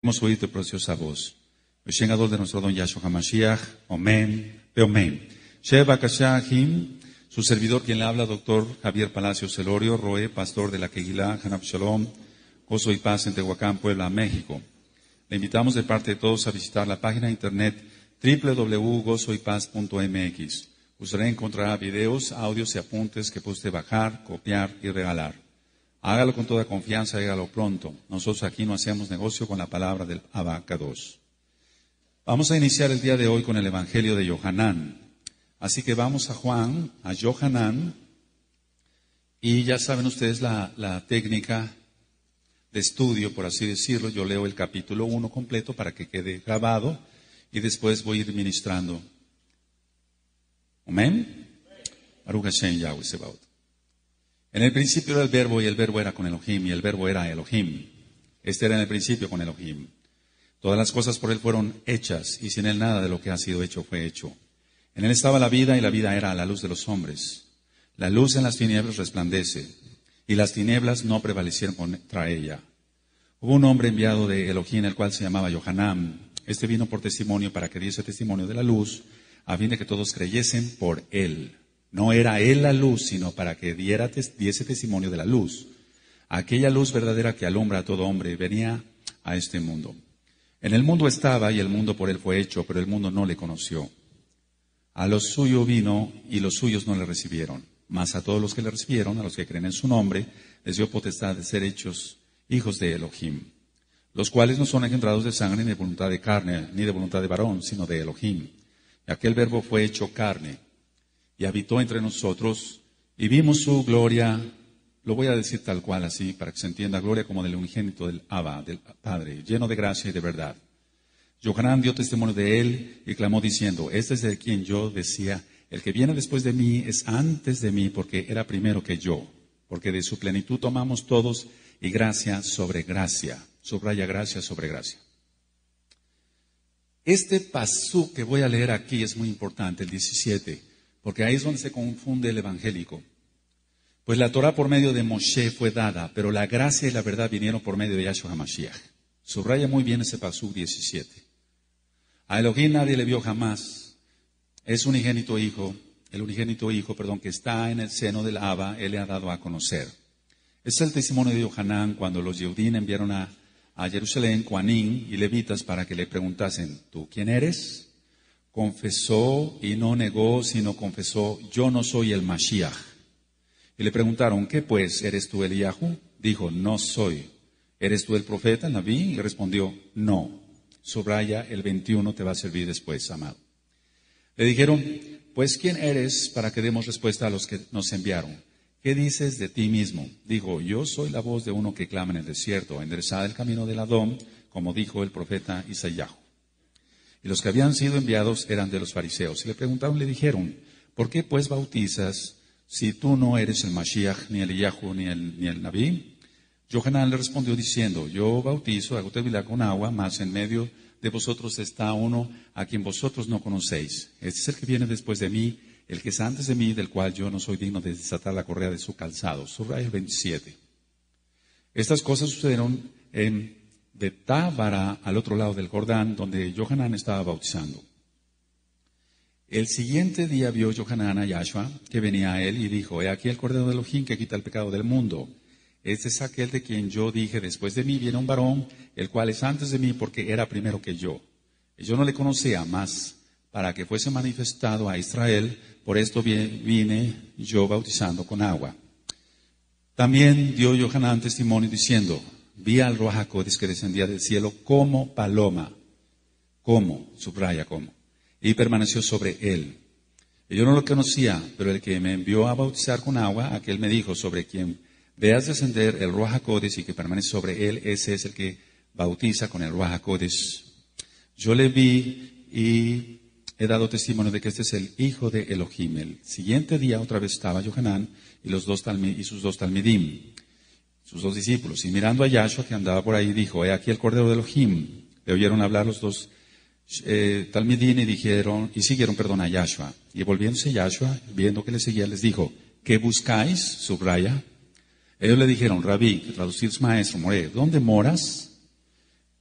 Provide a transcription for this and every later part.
Hemos oído tu preciosa voz. Beshen Gadol de nuestro don Yahshua HaMashiach. Omen. Beomen. Sheva Kashahim. Su servidor, quien le habla, doctor Javier Palacios Celorio, Roé, pastor de la Kehilá, Hanab Shalom, Gozo y Paz en Tehuacán, Puebla, México. Le invitamos de parte de todos a visitar la página de internet www.gozoypaz.mx. Usted encontrará videos, audios y apuntes que puede usted bajar, copiar y regalar. Hágalo con toda confianza y hágalo pronto. Nosotros aquí no hacemos negocio con la palabra del Abba Kadosh. Vamos a iniciar el día de hoy con el Evangelio de Yohanan. Así que vamos a Juan, a Yohanan, y ya saben ustedes la técnica de estudio, por así decirlo. Yo leo el capítulo 1 completo para que quede grabado y después voy a ir ministrando. Amén. Baruch Hashem Yahweh Sebaot. En el principio era el verbo y el verbo era con Elohim y el verbo era Elohim. Este era en el principio con Elohim. Todas las cosas por él fueron hechas y sin él nada de lo que ha sido hecho fue hecho. En él estaba la vida y la vida era la luz de los hombres. La luz en las tinieblas resplandece y las tinieblas no prevalecieron contra ella. Hubo un hombre enviado de Elohim, el cual se llamaba Yohanan. Este vino por testimonio para que diese testimonio de la luz, a fin de que todos creyesen por él. No era él la luz, sino para que diese testimonio de la luz. Aquella luz verdadera que alumbra a todo hombre venía a este mundo. En el mundo estaba y el mundo por él fue hecho, pero el mundo no le conoció. A los suyos vino y los suyos no le recibieron. Mas a todos los que le recibieron, a los que creen en su nombre, les dio potestad de ser hechos hijos de Elohim, los cuales no son engendrados de sangre ni de voluntad de carne, ni de voluntad de varón, sino de Elohim. Y aquel verbo fue hecho carne y habitó entre nosotros y vimos su gloria. Lo voy a decir tal cual así para que se entienda: gloria como del unigénito del Abba, del Padre, lleno de gracia y de verdad. Yohanan dio testimonio de él y clamó diciendo: este es de quien yo decía, el que viene después de mí es antes de mí, porque era primero que yo. Porque de su plenitud tomamos todos, y gracia sobre gracia. Subraya gracia sobre gracia. Este pasú que voy a leer aquí es muy importante, el 17, porque ahí es donde se confunde el evangélico. Pues la Torah por medio de Moshe fue dada, pero la gracia y la verdad vinieron por medio de Yahshua HaMashiach. Subraya muy bien ese pasú 17. A Elohim nadie le vio jamás. Es el unigénito hijo, que está en el seno del Abba, él le ha dado a conocer. Es el testimonio de Yohanan cuando los Yehudim enviaron a Jerusalén, Coanín y levitas para que le preguntasen: ¿tú quién eres? Confesó y no negó, sino confesó: yo no soy el Mashiach. Y le preguntaron: ¿qué pues? ¿Eres tú Eliyahu? Dijo: no soy. ¿Eres tú el profeta, el Nabí? Y respondió: no. Subraya el 21, te va a servir después, amado. Le dijeron: pues ¿quién eres para que demos respuesta a los que nos enviaron? ¿Qué dices de ti mismo? Dijo: yo soy la voz de uno que clama en el desierto, enderezad el camino del Adón, como dijo el profeta Isaías. Y los que habían sido enviados eran de los fariseos. Y le preguntaron, le dijeron: ¿por qué pues bautizas si tú no eres el Mashiach, ni el Eliyahu, ni el Nabí? Yohanan le respondió diciendo: yo bautizo, hago tevilá con agua, mas en medio de vosotros está uno a quien vosotros no conocéis. Este es el que viene después de mí, el que es antes de mí, del cual yo no soy digno de desatar la correa de su calzado. Subraya el 27. Estas cosas sucedieron en Betábara, al otro lado del Jordán, donde Yohanan estaba bautizando. El siguiente día vio Yohanan a Yahshua, que venía a él, y dijo: he aquí el Cordero de Elohim que quita el pecado del mundo. Este es aquel de quien yo dije: después de mí viene un varón, el cual es antes de mí, porque era primero que yo. Y yo no le conocía, más para que fuese manifestado a Israel, por esto vine yo bautizando con agua. También dio Yohanan testimonio diciendo: vi al Ruach HaKodesh que descendía del cielo como paloma. ¿Cómo? Subraya cómo. Y permaneció sobre él. Y yo no lo conocía, pero el que me envió a bautizar con agua, aquel me dijo: sobre quien veas descender el Ruach HaKodesh y que permanece sobre él, ese es el que bautiza con el Ruach HaKodesh. Yo le vi y he dado testimonio de que este es el hijo de Elohim. El siguiente día otra vez estaba Yohanan y sus dos talmidim, sus dos discípulos. Y mirando a Yahshua que andaba por ahí, dijo: he aquí el Cordero de Elohim. Le oyeron hablar los dos talmidim y siguieron a Yahshua. Y volviéndose Yahshua, viendo que le seguía, les dijo: ¿qué buscáis? Subraya. Ellos le dijeron: Rabí, que traducir es maestro, Moré, ¿dónde moras?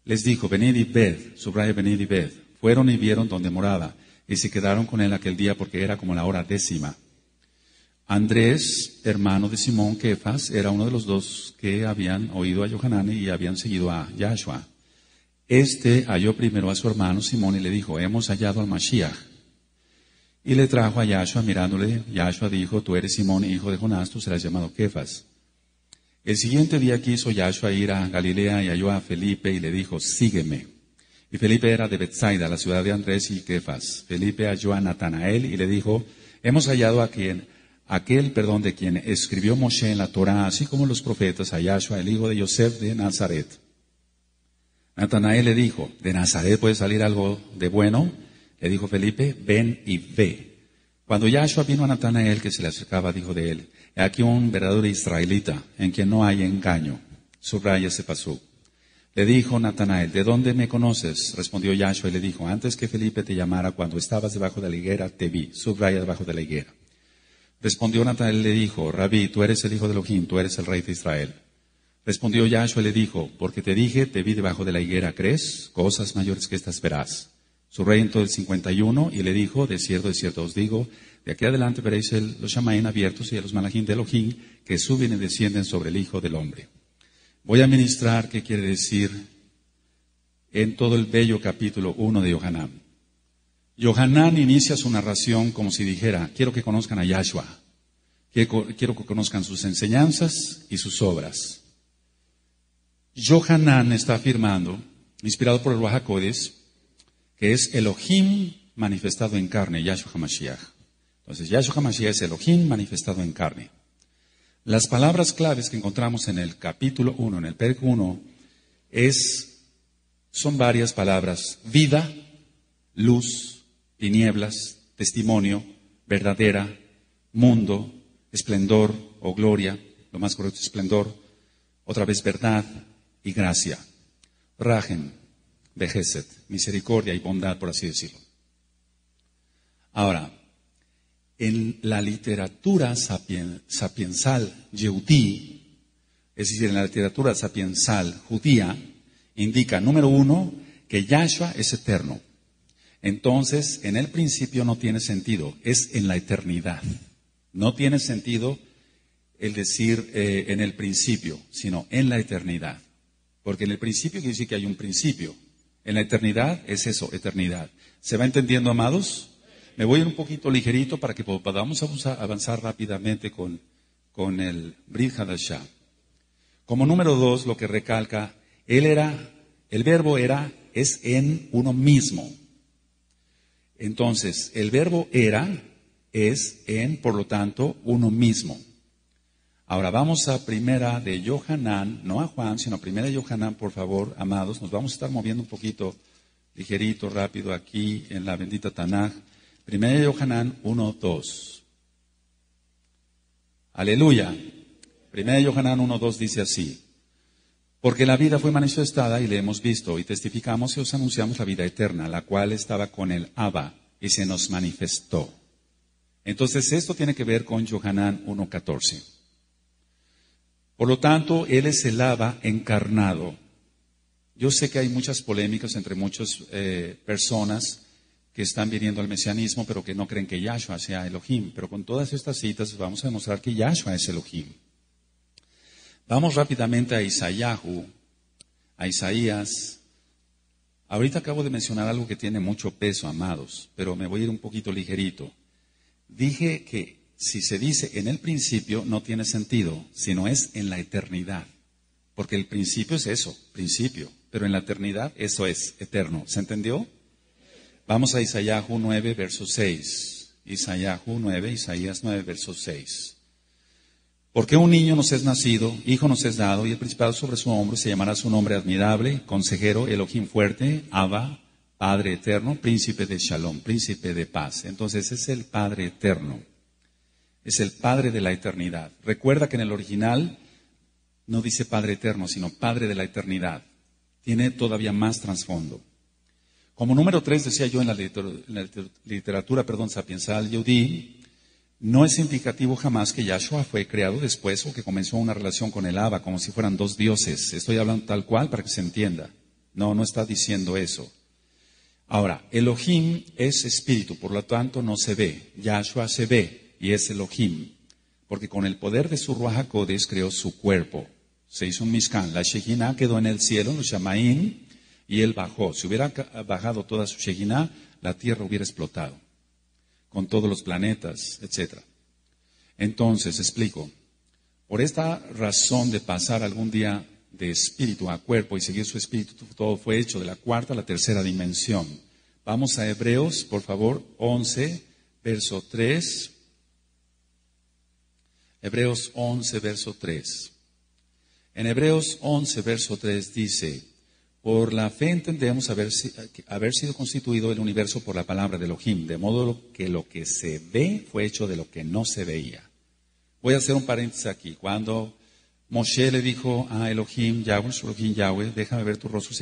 Les dijo, venid y ved, subraya venid y ved. Fueron y vieron donde moraba, y se quedaron con él aquel día porque era como la hora 10. Andrés, hermano de Simón Kefas, era uno de los dos que habían oído a Yohanan y habían seguido a Yahshua. Este halló primero a su hermano Simón y le dijo, hemos hallado al Mashiach. Y le trajo a Yahshua mirándole. Yahshua dijo, tú eres Simón, hijo de Jonás, tú serás llamado Kefas. El siguiente día quiso Yahshua ir a Galilea y halló a Felipe y le dijo, sígueme. Y Felipe era de Betsaida, la ciudad de Andrés y Kefas. Felipe halló a Natanael y le dijo, hemos hallado a aquel de quien escribió Moshe en la Torá, así como los profetas, a Yahshua, el hijo de Yosef de Nazaret. Natanael le dijo, ¿de Nazaret puede salir algo de bueno? Le dijo Felipe, ven y ve. Cuando Yahshua vino a Natanael, que se le acercaba, dijo de él, he aquí un verdadero israelita, en quien no hay engaño. Subraya ese pasú. Le dijo Natanael, ¿de dónde me conoces? Respondió Yahshua y le dijo, antes que Felipe te llamara, cuando estabas debajo de la higuera, te vi. Subraya debajo de la higuera. Respondió Natanael y le dijo, Rabí, tú eres el hijo de Elohim, tú eres el rey de Israel. Respondió Yahshua y le dijo, porque te dije, te vi debajo de la higuera, ¿crees? Cosas mayores que estas verás. Subraya en todo el 51 y le dijo, de cierto os digo, de aquí adelante veréis los Shamaim abiertos y a los Malachim de Elohim que suben y descienden sobre el Hijo del Hombre. Voy a ministrar qué quiere decir en todo el bello capítulo 1 de Yohanan. Yohanan inicia su narración como si dijera, quiero que conozcan a Yahshua, quiero que conozcan sus enseñanzas y sus obras. Yohanan está afirmando, inspirado por el Ruach HaKodesh, que es Elohim manifestado en carne, Yahshua HaMashiach. Entonces, Yahshua HaMashiach es Elohim manifestado en carne. Las palabras claves que encontramos en el capítulo 1, en el Perek 1, son varias palabras: vida, luz, tinieblas, testimonio, verdadera, mundo, esplendor o gloria, lo más correcto es esplendor, otra vez verdad y gracia. Rahem, Bejeset, misericordia y bondad, por así decirlo. Ahora, en la literatura sapiensal yehudí, es decir, en la literatura sapiensal judía, indica, número 1, que Yahshua es eterno. Entonces, en el principio no tiene sentido, es en la eternidad. No tiene sentido el decir en el principio, sino en la eternidad. Porque en el principio quiere decir que hay un principio. En la eternidad es eso, eternidad. ¿Se va entendiendo, amados? Me voy a ir un poquito ligerito para que podamos avanzar rápidamente con el Brit Hadashah. Como número 2, lo que recalca, el verbo es en uno mismo. Entonces, el verbo es en, por lo tanto, uno mismo. Ahora vamos a primera de Yohanan, no a Juan, sino a primera de Yohanan, por favor, amados. Nos vamos a estar moviendo un poquito ligerito, rápido aquí en la bendita Tanaj. Primera de Yohanan 1:2. Aleluya. Primera de Yohanan 1:2 dice así: porque la vida fue manifestada y le hemos visto y testificamos y os anunciamos la vida eterna, la cual estaba con el Abba y se nos manifestó. Entonces esto tiene que ver con Yohanan 1:14. Por lo tanto, Él es el Abba encarnado. Yo sé que hay muchas polémicas entre muchas personas que están viniendo al mesianismo, pero que no creen que Yahshua sea Elohim. Pero con todas estas citas vamos a demostrar que Yahshua es Elohim. Vamos rápidamente a Isaías. Ahorita acabo de mencionar algo que tiene mucho peso, amados, pero me voy a ir un poquito ligerito. Dije que si se dice en el principio no tiene sentido, sino es en la eternidad. Porque el principio es eso, principio, pero en la eternidad eso es eterno. ¿Se entendió? Vamos a Isaías 9, verso 6. Isaías 9, verso 6. Porque un niño nos es nacido, hijo nos es dado, y el principado sobre su hombro, se llamará su nombre admirable, consejero, Elohim fuerte, Abba, Padre eterno, príncipe de Shalom, príncipe de paz. Entonces es el Padre eterno. Es el Padre de la eternidad. Recuerda que en el original no dice Padre eterno, sino Padre de la eternidad. Tiene todavía más trasfondo. Como número 3, decía yo en la literatura sapiensal yehudí, no es indicativo jamás que Yahshua fue creado después o que comenzó una relación con el Abba, como si fueran dos dioses. Estoy hablando tal cual para que se entienda. No, no está diciendo eso. Ahora, Elohim es espíritu, por lo tanto no se ve. Yahshua se ve y es Elohim, porque con el poder de su Ruach HaKodesh creó su cuerpo. Se hizo un Mishkan. La Shekinah quedó en el cielo, en los Shamaim, y él bajó. Si hubiera bajado toda su Shekinah, la tierra hubiera explotado, con todos los planetas, etc. Entonces, explico. Por esta razón de pasar algún día de espíritu a cuerpo y seguir su espíritu, todo fue hecho de la cuarta a la tercera dimensión. Vamos a Hebreos, por favor, 11, verso 3. Hebreos 11, verso 3. En Hebreos 11, verso 3 dice: por la fe entendemos haber sido constituido el universo por la palabra de Elohim, de modo que lo que se ve fue hecho de lo que no se veía. Voy a hacer un paréntesis aquí. Cuando Moshe le dijo a Elohim Yahweh, déjame ver tu rostro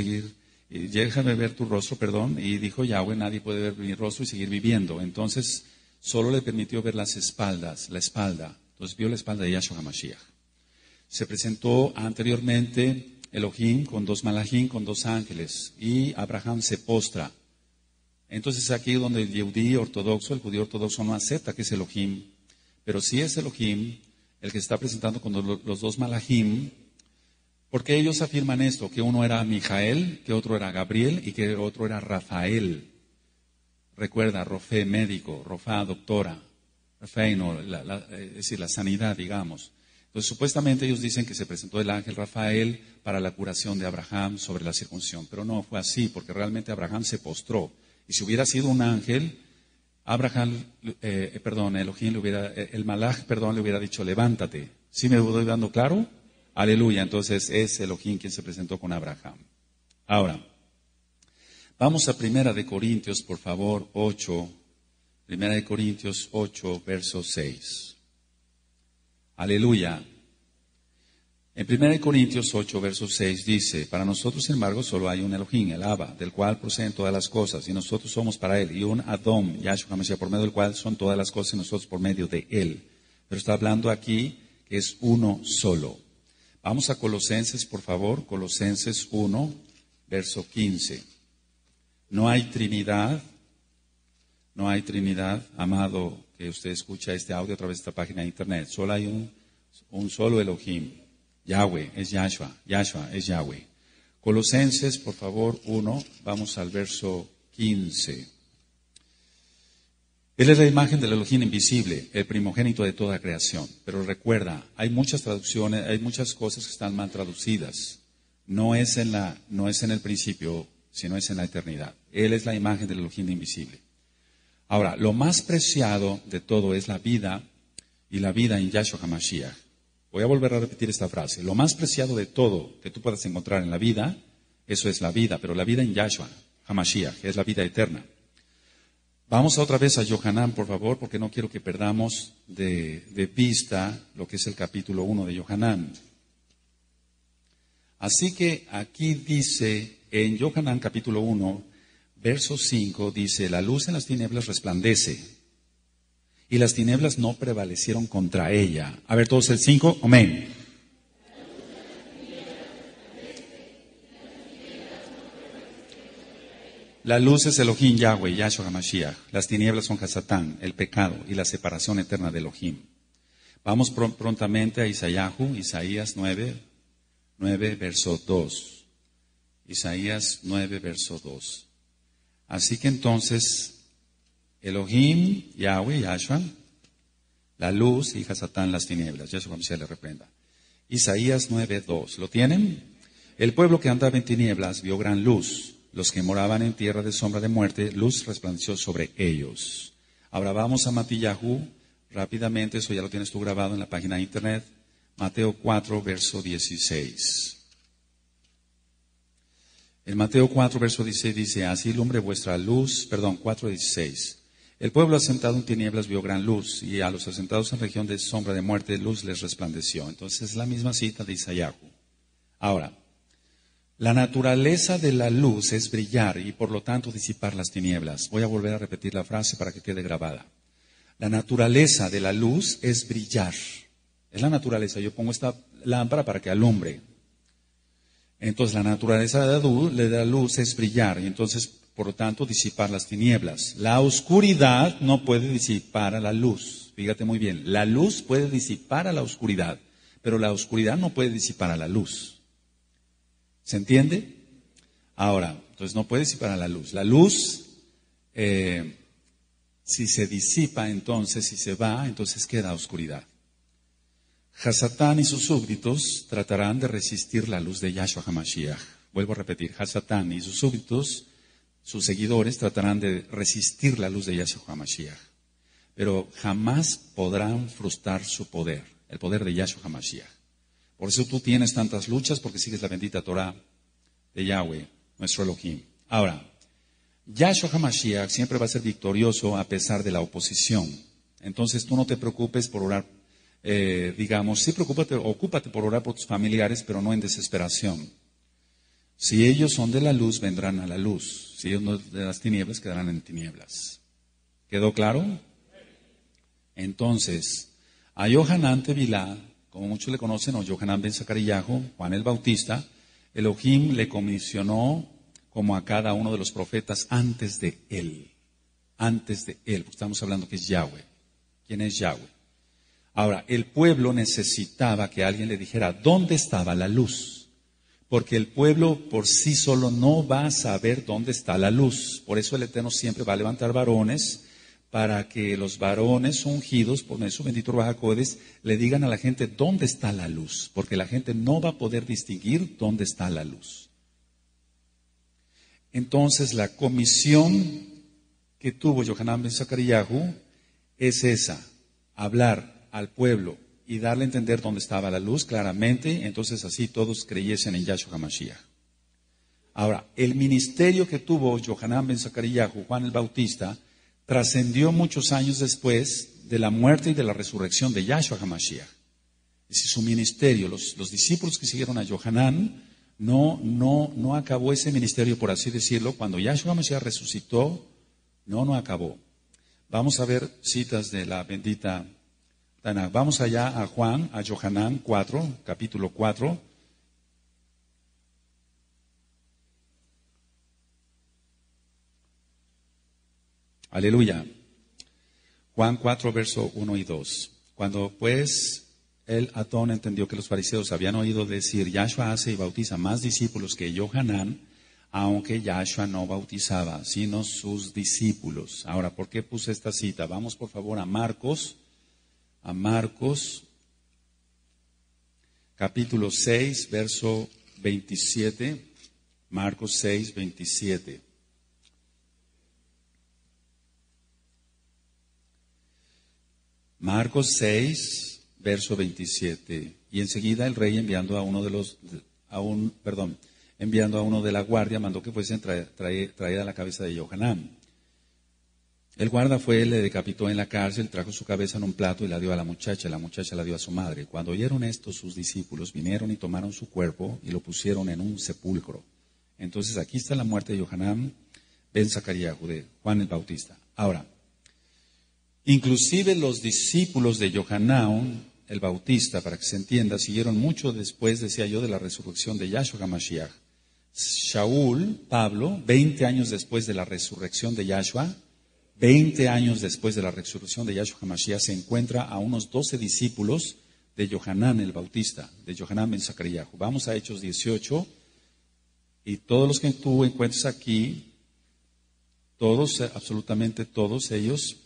y dijo Yahweh, nadie puede ver mi rostro y seguir viviendo. Entonces, solo le permitió ver la espalda. Entonces vio la espalda de Yahshua HaMashiach. Se presentó anteriormente Elohim con dos malachim, con dos ángeles, y Abraham se postra. Entonces aquí donde el judío ortodoxo no acepta que es Elohim, pero sí es Elohim el que está presentando con los dos malachim, porque ellos afirman esto, que uno era Mijael, que otro era Gabriel y que otro era Rafael. Recuerda, Rofé, médico, Rofá, doctora, Rafeino, es decir, la sanidad, digamos. Entonces, supuestamente ellos dicen que se presentó el ángel Rafael para la curación de Abraham sobre la circuncisión, pero no fue así, porque realmente Abraham se postró. Y si hubiera sido un ángel, Elohim el malaj, le hubiera dicho, levántate. ¿Sí me voy dando claro? Aleluya. Entonces es Elohim quien se presentó con Abraham. Ahora, vamos a Primera de Corintios, por favor, 8. Primera de Corintios 8, verso 6. Aleluya. En 1 Corintios 8, verso 6 dice: para nosotros, sin embargo, solo hay un Elohim, el Abba, del cual proceden todas las cosas, y nosotros somos para él, y un Adón, Yahshua HaMashiach, por medio del cual son todas las cosas, y nosotros por medio de él. Pero está hablando aquí que es uno solo. Vamos a Colosenses, por favor, Colosenses 1, verso 15. No hay Trinidad, amado, que usted escucha este audio a través de esta página de internet. Solo hay un solo Elohim. Yahweh es Yahshua es Yahweh. Colosenses, por favor, 1, vamos al verso 15. Él es la imagen del Elohim invisible, el primogénito de toda creación. Pero recuerda, hay muchas traducciones, hay muchas cosas que están mal traducidas. No es en el principio, sino es en la eternidad. Él es la imagen del Elohim invisible. Ahora, lo más preciado de todo es la vida, y la vida en Yahshua HaMashiach. Voy a volver a repetir esta frase. Lo más preciado de todo que tú puedas encontrar en la vida, eso es la vida, pero la vida en Yahshua HaMashiach, es la vida eterna. Vamos otra vez a Yohanan, por favor, porque no quiero que perdamos de vista lo que es el capítulo 1 de Yohanan. Así que aquí dice, en Yohanan capítulo 1, verso 5 dice: la luz en las tinieblas resplandece, y las tinieblas no prevalecieron contra ella. A ver, todos el 5, amén. La luz es Elohim Yahweh, Yahshua HaMashiach. Las tinieblas son Hasatán, el pecado y la separación eterna de Elohim. Vamos prontamente a Isaías 9, verso 2. Isaías 9, verso 2. Así que entonces, Elohim, Yahweh, Yahshua, la luz y Hasatán, las tinieblas. Yahshua HaMashiach le reprenda. Isaías 9, 2. ¿Lo tienen? El pueblo que andaba en tinieblas vio gran luz. Los que moraban en tierra de sombra de muerte, luz resplandeció sobre ellos. Ahora vamos a Matillahu, rápidamente, eso ya lo tienes tú grabado en la página de internet. Mateo 4, verso 16. En Mateo 4, verso 16 dice: así lumbre vuestra luz, 4:16. El pueblo asentado en tinieblas vio gran luz, y a los asentados en región de sombra de muerte, luz les resplandeció. Entonces es la misma cita de Isaías. Ahora, la naturaleza de la luz es brillar y por lo tanto disipar las tinieblas. Voy a volver a repetir la frase para que quede grabada. La naturaleza de la luz es brillar. Es la naturaleza. Yo pongo esta lámpara para que alumbre. Entonces la naturaleza de la luz es brillar y entonces, por lo tanto, disipar las tinieblas. La oscuridad no puede disipar a la luz. Fíjate muy bien, la luz puede disipar a la oscuridad, pero la oscuridad no puede disipar a la luz. ¿Se entiende? Ahora, entonces no puede disipar a la luz. La luz, si se disipa entonces, si se va, entonces queda oscuridad. Hasatán y sus súbditos tratarán de resistir la luz de Yahshua HaMashiach. Vuelvo a repetir, Hasatán y sus súbditos, sus seguidores, tratarán de resistir la luz de Yahshua HaMashiach. Pero jamás podrán frustrar su poder, el poder de Yahshua HaMashiach. Por eso tú tienes tantas luchas, porque sigues la bendita Torah de Yahweh, nuestro Elohim. Ahora, Yahshua HaMashiach siempre va a ser victorioso a pesar de la oposición. Entonces tú no te preocupes por orar. Sí, ocúpate por orar por tus familiares, pero no en desesperación. Si ellos son de la luz, vendrán a la luz. Si ellos son de las tinieblas, quedarán en tinieblas. ¿Quedó claro? Entonces, a Yohanan Tevilá, como muchos le conocen, o Yohanan ben Zacariyahu, Juan el Bautista, Elohim le comisionó como a cada uno de los profetas antes de él. Antes de él, porque estamos hablando que es Yahweh. ¿Quién es Yahweh? Ahora, el pueblo necesitaba que alguien le dijera dónde estaba la luz, porque el pueblo por sí solo no va a saber dónde está la luz. Por eso el Eterno siempre va a levantar varones para que los varones ungidos por su bendito Ruach HaKodesh le digan a la gente dónde está la luz, porque la gente no va a poder distinguir dónde está la luz. Entonces, la comisión que tuvo Yohanan ben Zacariyahu es esa, hablar al pueblo y darle a entender dónde estaba la luz claramente, entonces así todos creyesen en Yahshua HaMashiach. Ahora, el ministerio que tuvo Yohanan ben Zacariyahu, Juan el Bautista, trascendió muchos años después de la muerte y de la resurrección de Yahshua HaMashiach. Es decir, su ministerio, los discípulos que siguieron a Yohanan, no acabó ese ministerio, por así decirlo, cuando Yahshua HaMashiach resucitó, no acabó. Vamos a ver citas de la bendita Tanaj. Vamos allá a Juan, a Yohanan 4, capítulo 4. Aleluya. Juan 4, verso 1 y 2. Cuando pues el Adón entendió que los fariseos habían oído decir, Yahshua hace y bautiza más discípulos que Yohanan, aunque Yahshua no bautizaba, sino sus discípulos. Ahora, ¿por qué puse esta cita? Vamos por favor a Marcos, capítulo 6, verso 27. Marcos 6, 27. Marcos 6, verso 27. Y enseguida el rey enviando a uno de la guardia, mandó que fuesen traída la cabeza de Yohanan. El guarda fue, le decapitó en la cárcel, trajo su cabeza en un plato y la dio a la muchacha la dio a su madre. Cuando oyeron esto, sus discípulos vinieron y tomaron su cuerpo y lo pusieron en un sepulcro. Entonces aquí está la muerte de Yohanan ben Zacariyahu, de Juan el Bautista. Ahora, inclusive los discípulos de Yohanan el Bautista, para que se entienda, siguieron mucho después, decía yo, de la resurrección de Yahshua HaMashiach. Shaul, Pablo, 20 años después de la resurrección de Yahshua, 20 años después de la resurrección de Yahshua HaMashiach, se encuentra a unos 12 discípulos de Yohanan el Bautista, de Yohanan ben Zacariyahu. Vamos a Hechos 18, y todos los que tú encuentres aquí, todos, absolutamente todos ellos,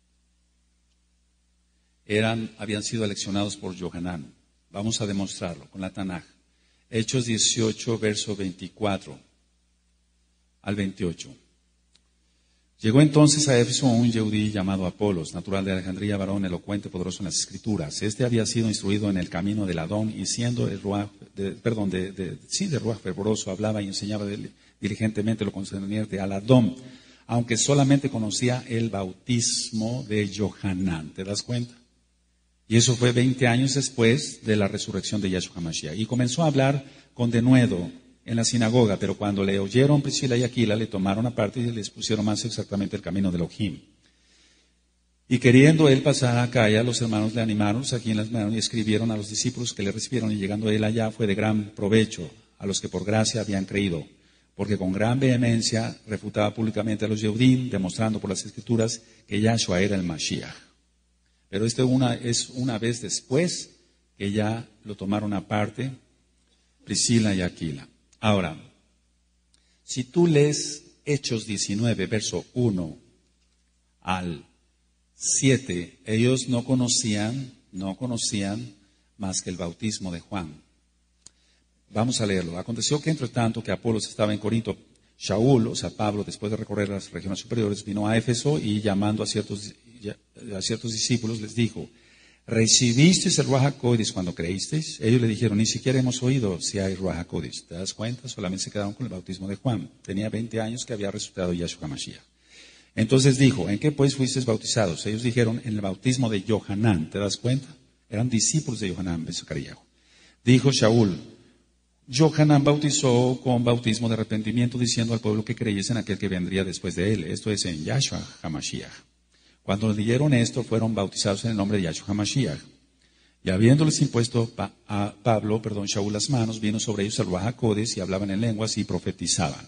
habían sido aleccionados por Yohanan. Vamos a demostrarlo con la Tanaj. Hechos 18, verso 24 al 28. Llegó entonces a Éfeso un Yehudí llamado Apolos, natural de Alejandría, varón elocuente, poderoso en las Escrituras. Este había sido instruido en el camino del Adón, y siendo de Ruach fervoroso, hablaba y enseñaba diligentemente lo concerniente al Adón, aunque solamente conocía el bautismo de Yohanan. ¿Te das cuenta? Y eso fue 20 años después de la resurrección de Yahshua HaMashiach. Y comenzó a hablar con denuedo en la sinagoga, pero cuando le oyeron Priscila y Aquila, le tomaron aparte y les pusieron más exactamente el camino de Elohim. Y queriendo él pasar a Acaya, los hermanos le animaron, aquí en las manos, y escribieron a los discípulos que le recibieron, y llegando él allá fue de gran provecho a los que por gracia habían creído, porque con gran vehemencia refutaba públicamente a los Yehudim, demostrando por las Escrituras que Yahshua era el Mashiach. Pero es una vez después que ya lo tomaron aparte Priscila y Aquila. Ahora, si tú lees Hechos 19, verso 1 al 7, ellos no conocían más que el bautismo de Juan. Vamos a leerlo. Aconteció que entre tanto que Apolos estaba en Corinto, Shaul, o sea Pablo, después de recorrer las regiones superiores, vino a Éfeso y llamando a ciertos discípulos les dijo: ¿recibisteis el Ruach HaKodesh cuando creísteis? Ellos le dijeron: ni siquiera hemos oído si hay Ruach HaKodesh. ¿Te das cuenta? Solamente se quedaron con el bautismo de Juan. Tenía 20 años que había resucitado Yahshua HaMashiach. Entonces dijo: ¿en qué pues fuisteis bautizados? Ellos dijeron: en el bautismo de Yohanan. ¿Te das cuenta? Eran discípulos de Yohanan ben Zacarías. Dijo Shaul: Yohanan bautizó con bautismo de arrepentimiento, diciendo al pueblo que creyese en aquel que vendría después de él, esto es, en Yahshua HaMashiach. Cuando leyeron esto, fueron bautizados en el nombre de Yahshua HaMashiach. Y habiéndoles impuesto a Pablo, Shaul las manos, vino sobre ellos el Ruach HaKodesh y hablaban en lenguas y profetizaban.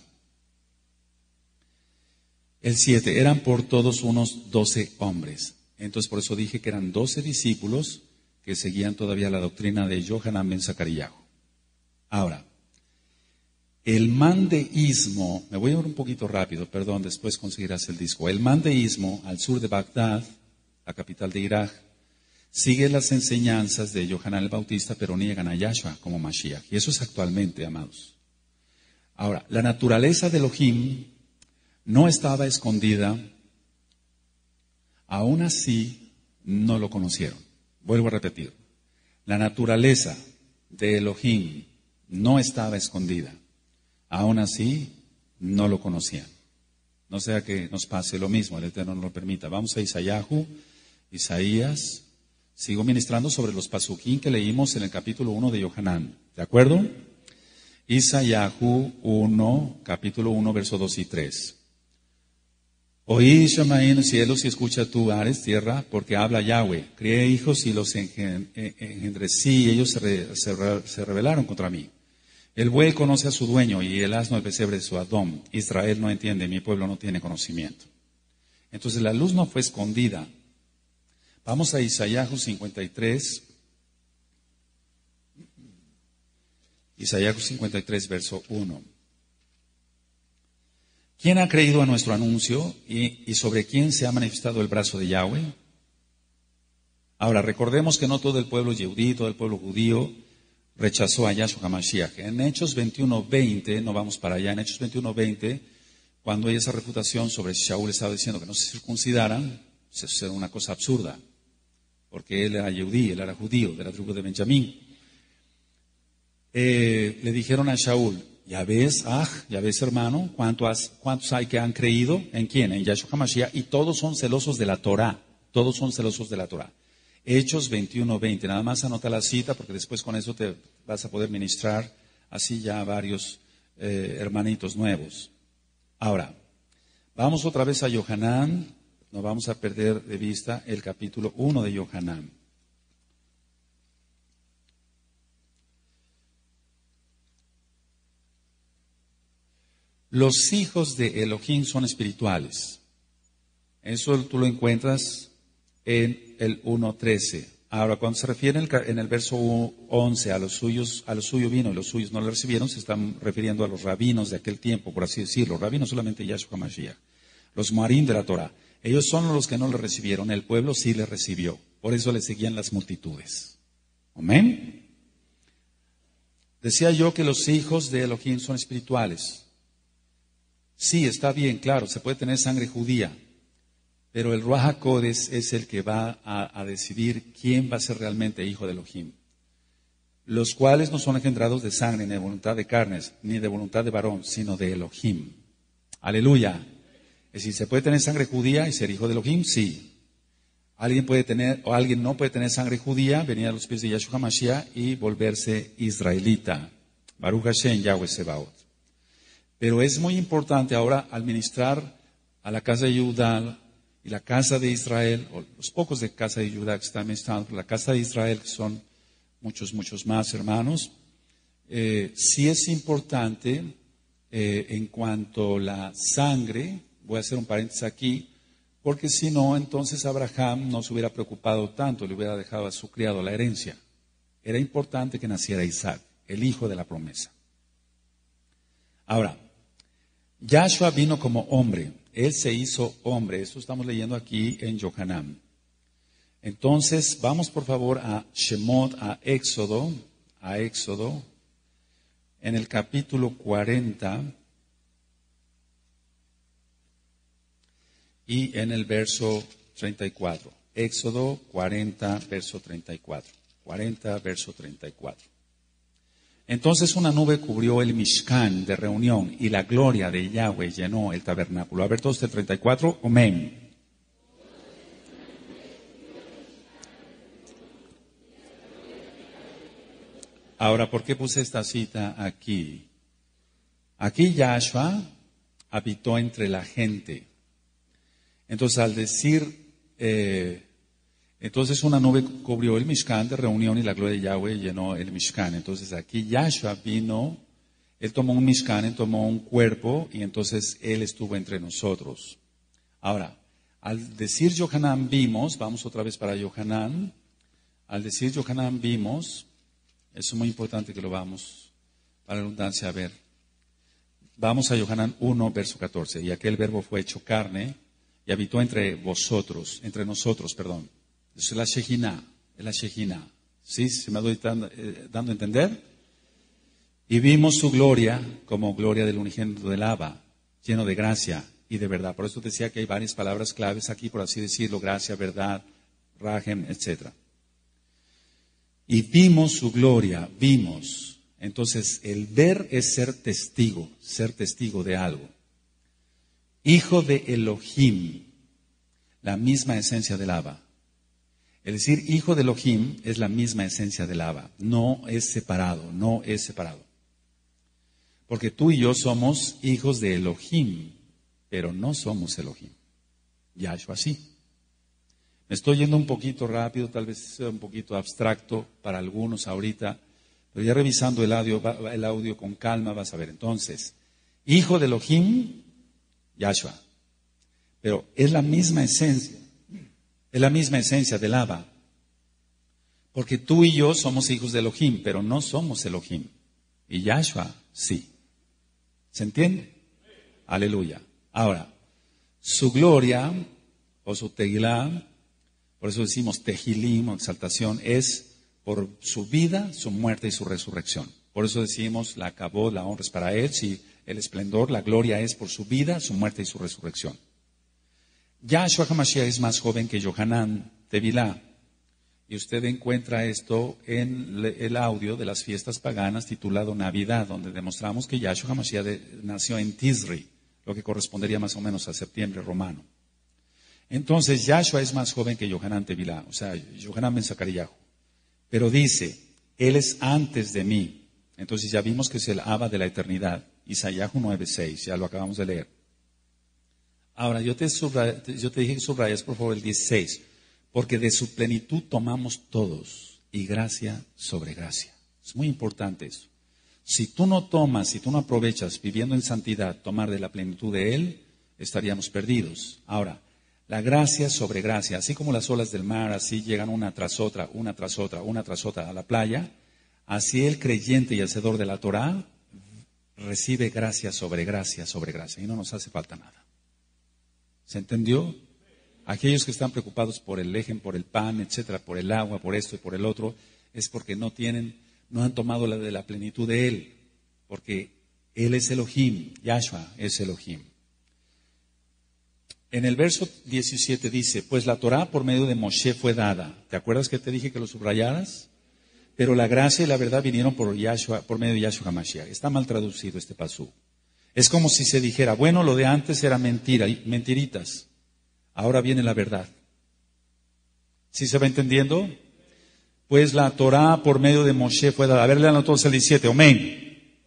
El 7, eran por todos unos 12 hombres. Entonces por eso dije que eran 12 discípulos que seguían todavía la doctrina de Yohanan ben Zacarías. Ahora, el mandeísmo, me voy a ir un poquito rápido, perdón, después conseguirás el disco. El mandeísmo, al sur de Bagdad, la capital de Irak, sigue las enseñanzas de Yohanan el Bautista, pero niegan a Yahshua como Mashiach. Y eso es actualmente, amados. Ahora, la naturaleza de Elohim no estaba escondida, aún así no lo conocieron. Vuelvo a repetir, la naturaleza de Elohim no estaba escondida. Aún así, no lo conocían. No sea que nos pase lo mismo, el Eterno no lo permita. Vamos a Isaías. Sigo ministrando sobre los pasuquín que leímos en el capítulo 1 de Yohanan. ¿De acuerdo? Isaías 1, capítulo 1, verso 2 y 3. Oí, Shamaín, cielos, y escucha tú, Ares, tierra, porque habla Yahweh. Crié hijos y los engendrecí, y ellos se rebelaron contra mí. El buey conoce a su dueño y el asno el pesebre de su Adón. Israel no entiende, mi pueblo no tiene conocimiento. Entonces la luz no fue escondida. Vamos a Isaías 53. Isaías 53, verso 1. ¿Quién ha creído a nuestro anuncio y sobre quién se ha manifestado el brazo de Yahweh? Ahora, recordemos que no todo el pueblo yehudí, todo el pueblo judío rechazó a Yahshua HaMashiach. En Hechos 21:20, no vamos para allá, en Hechos 21:20, cuando hay esa refutación sobre Shaul estaba diciendo que no se circuncidaran, eso era una cosa absurda, porque él era yehudí, él era judío, de la tribu de Benjamín. Le dijeron a Shaul: ya ves hermano, ¿cuántos hay que han creído? ¿En quién? En Yahshua HaMashiach, y todos son celosos de la Torah, todos son celosos de la Torah. Hechos 21:20, nada más anota la cita porque después con eso te vas a poder ministrar así ya a varios hermanitos nuevos. Ahora, vamos otra vez a Yohanan, no vamos a perder de vista el capítulo 1 de Yohanan. Los hijos de Elohim son espirituales. Eso tú lo encuentras en el 1:13. Ahora, cuando se refiere en el verso 11 a lo suyo vino y los suyos no lo recibieron, se están refiriendo a los rabinos de aquel tiempo, por así decirlo. Rabinos solamente Yahshua HaMashiach. Los moarim de la Torah. Ellos son los que no lo recibieron, el pueblo sí le recibió. Por eso le seguían las multitudes. Amén. Decía yo que los hijos de Elohim son espirituales. Sí, está bien, claro, se puede tener sangre judía. Pero el Ruach HaKodesh es el que va a decidir quién va a ser realmente hijo de Elohim. Los cuales no son engendrados de sangre, ni de voluntad de carnes, ni de voluntad de varón, sino de Elohim. Aleluya. Es decir, ¿se puede tener sangre judía y ser hijo de Elohim? Sí. Alguien no puede tener sangre judía, venir a los pies de Yahshua HaMashiach y volverse israelita. Baruch Hashem, Yahweh Sebaot. Pero es muy importante ahora administrar a la casa de Judá y la casa de Israel, o los pocos de casa de Judá que están ministrando, la casa de Israel, que son muchos más hermanos, Sí es importante en cuanto a la sangre, voy a hacer un paréntesis aquí, porque si no, entonces Abraham no se hubiera preocupado tanto, le hubiera dejado a su criado la herencia. Era importante que naciera Isaac, el hijo de la promesa. Ahora, Yahshua vino como hombre, él se hizo hombre, esto estamos leyendo aquí en Yohanan. Entonces, vamos por favor a Shemot, a Éxodo, en el capítulo 40 y en el verso 34. Éxodo 40, verso 34. 40, verso 34. Entonces una nube cubrió el Mishkan de reunión y la gloria de Yahweh llenó el tabernáculo. A ver todos el 34, amén. Ahora, ¿por qué puse esta cita aquí? Aquí Yahshua habitó entre la gente. Entonces, al decir, entonces una nube cubrió el Mishkan de reunión y la gloria de Yahweh llenó el Mishkan. Entonces, aquí Yahshua vino, él tomó un Mishkan, él tomó un cuerpo y entonces él estuvo entre nosotros. Ahora, al decir Yohanan vimos, vamos otra vez para Yohanan, al decir Yohanan vimos, eso es muy importante que lo vamos, para la redundancia, a ver. Vamos a Yohanan 1, verso 14. Y aquel verbo fue hecho carne y habitó entre nosotros, perdón. Eso es la Shejina. ¿Sí? ¿Se me doy dando a entender? Y vimos su gloria como gloria del unigénito del Abba, lleno de gracia y de verdad. Por eso decía que hay varias palabras claves aquí, por así decirlo, gracia, verdad, rajem, etcétera. Y vimos su gloria, vimos. Entonces, el ver es ser testigo de algo. Hijo de Elohim, la misma esencia del Abba. Es decir, hijo de Elohim es la misma esencia del Abba. No es separado. Porque tú y yo somos hijos de Elohim, pero no somos Elohim. Yahshua sí. Me estoy yendo un poquito rápido, tal vez sea un poquito abstracto para algunos ahorita, pero ya revisando el audio con calma vas a ver. Entonces, hijo de Elohim, Yahshua. Pero es la misma esencia del Abba. Porque tú y yo somos hijos de Elohim, pero no somos Elohim. Y Yahshua sí. ¿Se entiende? Aleluya. Ahora, su gloria o su tegilá, por eso decimos tejilim o exaltación, es por su vida, su muerte y su resurrección. Por eso decimos la kabod, la honra es para él, si el esplendor, la gloria es por su vida, su muerte y su resurrección. Yahshua HaMashiach es más joven que Yohanan Tevilá. Y usted encuentra esto en el audio de las fiestas paganas titulado Navidad, donde demostramos que Yahshua HaMashiach nació en Tisri, lo que correspondería más o menos a septiembre romano. Entonces, Yahshua es más joven que Yohanan Tevilá, o sea, Yohanan Ben Zacarías. Pero dice, él es antes de mí. Entonces ya vimos que es el Abba de la eternidad. Isaías 9:6, ya lo acabamos de leer. Ahora, yo te dije que subrayas, por favor, el 16. Porque de su plenitud tomamos todos, y gracia sobre gracia. Es muy importante eso. Si tú no aprovechas viviendo en santidad, tomar de la plenitud de Él, estaríamos perdidos. Ahora, la gracia sobre gracia, así como las olas del mar, así llegan una tras otra a la playa, así el creyente y hacedor de la Torá recibe gracia sobre gracia sobre gracia, y no nos hace falta nada. ¿Se entendió? Aquellos que están preocupados por el lejem, por el pan, etcétera, por el agua, por esto y por el otro, es porque no han tomado la de la plenitud de Él, porque Él es Elohim, Yahshua es Elohim. En el verso 17 dice, pues la Torá por medio de Moshe fue dada. ¿Te acuerdas que te dije que lo subrayaras? Pero la gracia y la verdad vinieron por medio de Yahshua HaMashiach. Está mal traducido este pasú. Es como si se dijera, bueno, lo de antes era mentiritas. Ahora viene la verdad. ¿Sí se va entendiendo? Pues la Torá por medio de Moshe fue dada. A ver, léanlo todos el 17. Amén.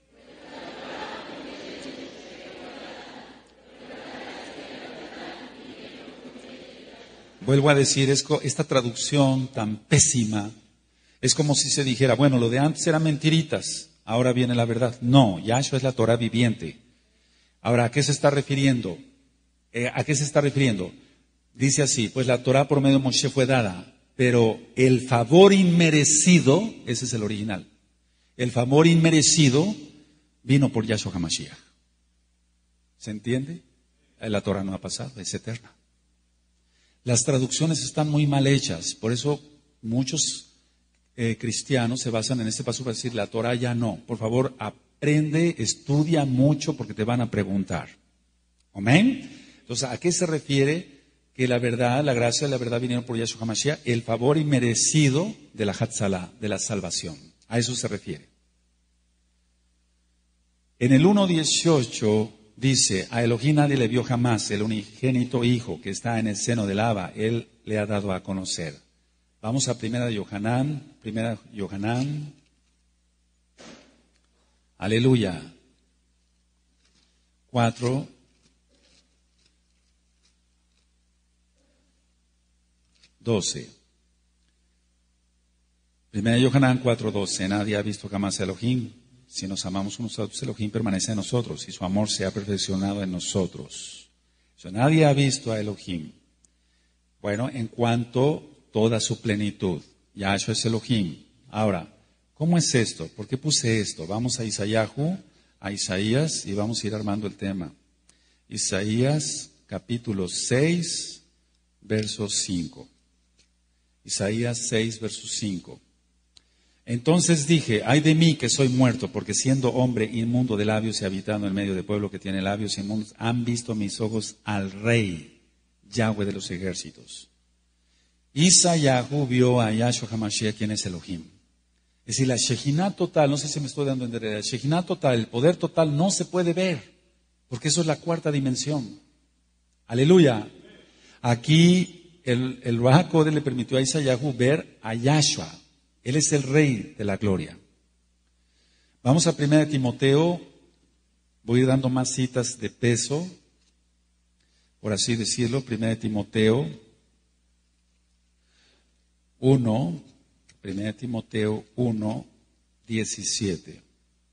Vuelvo a decir, esta traducción tan pésima, es como si se dijera, bueno, lo de antes eran mentiritas, ahora viene la verdad. No, Yahshua es la Torah viviente. Ahora, ¿a qué se está refiriendo? ¿A qué se está refiriendo? Dice así, pues la Torah por medio de Moshe fue dada, pero el favor inmerecido, ese es el original, el favor inmerecido vino por Yahshua HaMashiach. ¿Se entiende? La Torah no ha pasado, es eterna. Las traducciones están muy mal hechas, por eso muchos cristianos se basan en este paso para decir la Torah ya no. Por favor, aprende, estudia mucho porque te van a preguntar. ¿Amén? Entonces, ¿a qué se refiere que la verdad, la gracia y la verdad vinieron por Yahshua HaMashiach? El favor inmerecido de la Hatzalá, de la salvación. A eso se refiere. En el 1.18 dice, a Elohim nadie le vio jamás, el unigénito Hijo que está en el seno del Abba, Él le ha dado a conocer. Vamos a primera de Yohanan. Aleluya. 4. Primera de Yohanan 4:12. Nadie ha visto jamás a Elohim. Si nos amamos unos a otros, Elohim permanece en nosotros y su amor se ha perfeccionado en nosotros. Nadie ha visto a Elohim. Bueno, en cuanto toda su plenitud. Yahshua es Elohim. Ahora, ¿cómo es esto? ¿Por qué puse esto? Vamos a Isaías, y vamos a ir armando el tema. Isaías capítulo 6, verso 5. Isaías 6, verso 5. Entonces dije, ay de mí que soy muerto, porque siendo hombre inmundo de labios y habitando en medio de pueblo que tiene labios inmundos, han visto mis ojos al Rey, Yahweh de los ejércitos. Isayahu vio a Yahshua HaMashiach, quien es Elohim. Es decir, la Shejinah total, no sé si me estoy dando a entender, la Shejinah total, el poder total no se puede ver, porque eso es la cuarta dimensión. Aleluya. Aquí el Ruach HaKodesh le permitió a Isayahu ver a Yahshua. Él es el Rey de la gloria. Vamos a 1 Timoteo, voy a ir dando más citas de peso, por así decirlo. 1 Timoteo 1, 17.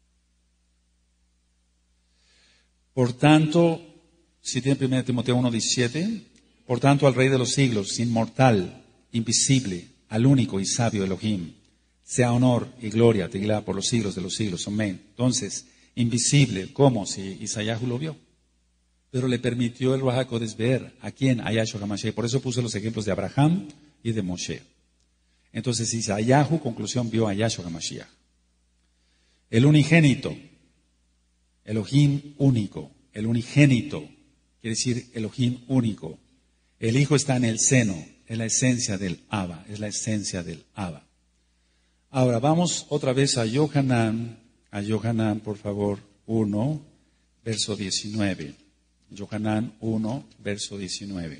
Por tanto, si tiene 1 Timoteo 1:17, por tanto al Rey de los siglos, inmortal, invisible, al único y sabio Elohim, sea honor y gloria, Tigla, por los siglos de los siglos. Amén. Entonces, invisible, ¿cómo? Si Isaías lo vio. Pero le permitió el Ruach HaKodesh ver a quién, a Yahshua HaMashiach. Por eso puse los ejemplos de Abraham y de Moshe. Entonces, Isaías, conclusión, vio a Yahshua HaMashiach. El unigénito, Elohim único, el unigénito, quiere decir Elohim único. El Hijo está en el seno, es la esencia del Abba, es la esencia del Abba. Ahora, vamos otra vez a Yohanan, por favor, 1, verso 19. Yohanan 1, verso 19.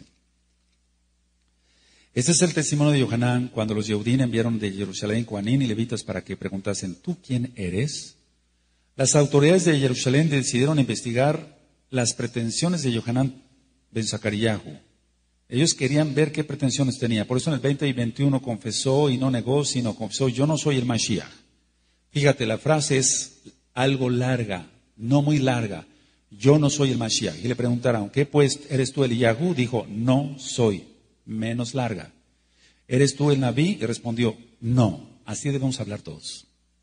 Este es el testimonio de Yohanan cuando los Yehudim enviaron de Jerusalén Coanín y levitas para que preguntasen, ¿tú quién eres? Las autoridades de Jerusalén decidieron investigar las pretensiones de Yohanan ben Zacaríahu. Ellos querían ver qué pretensiones tenía. Por eso en el 20 y 21 confesó y no negó, sino confesó, yo no soy el Mashiach. Fíjate, la frase es algo larga, no muy larga. Yo no soy el Mashiach. Y le preguntaron, ¿qué pues eres tú Eliyahu? Dijo, no soy. Menos larga. ¿Eres tú el Nabí? Y respondió, no. Así debemos hablar todos.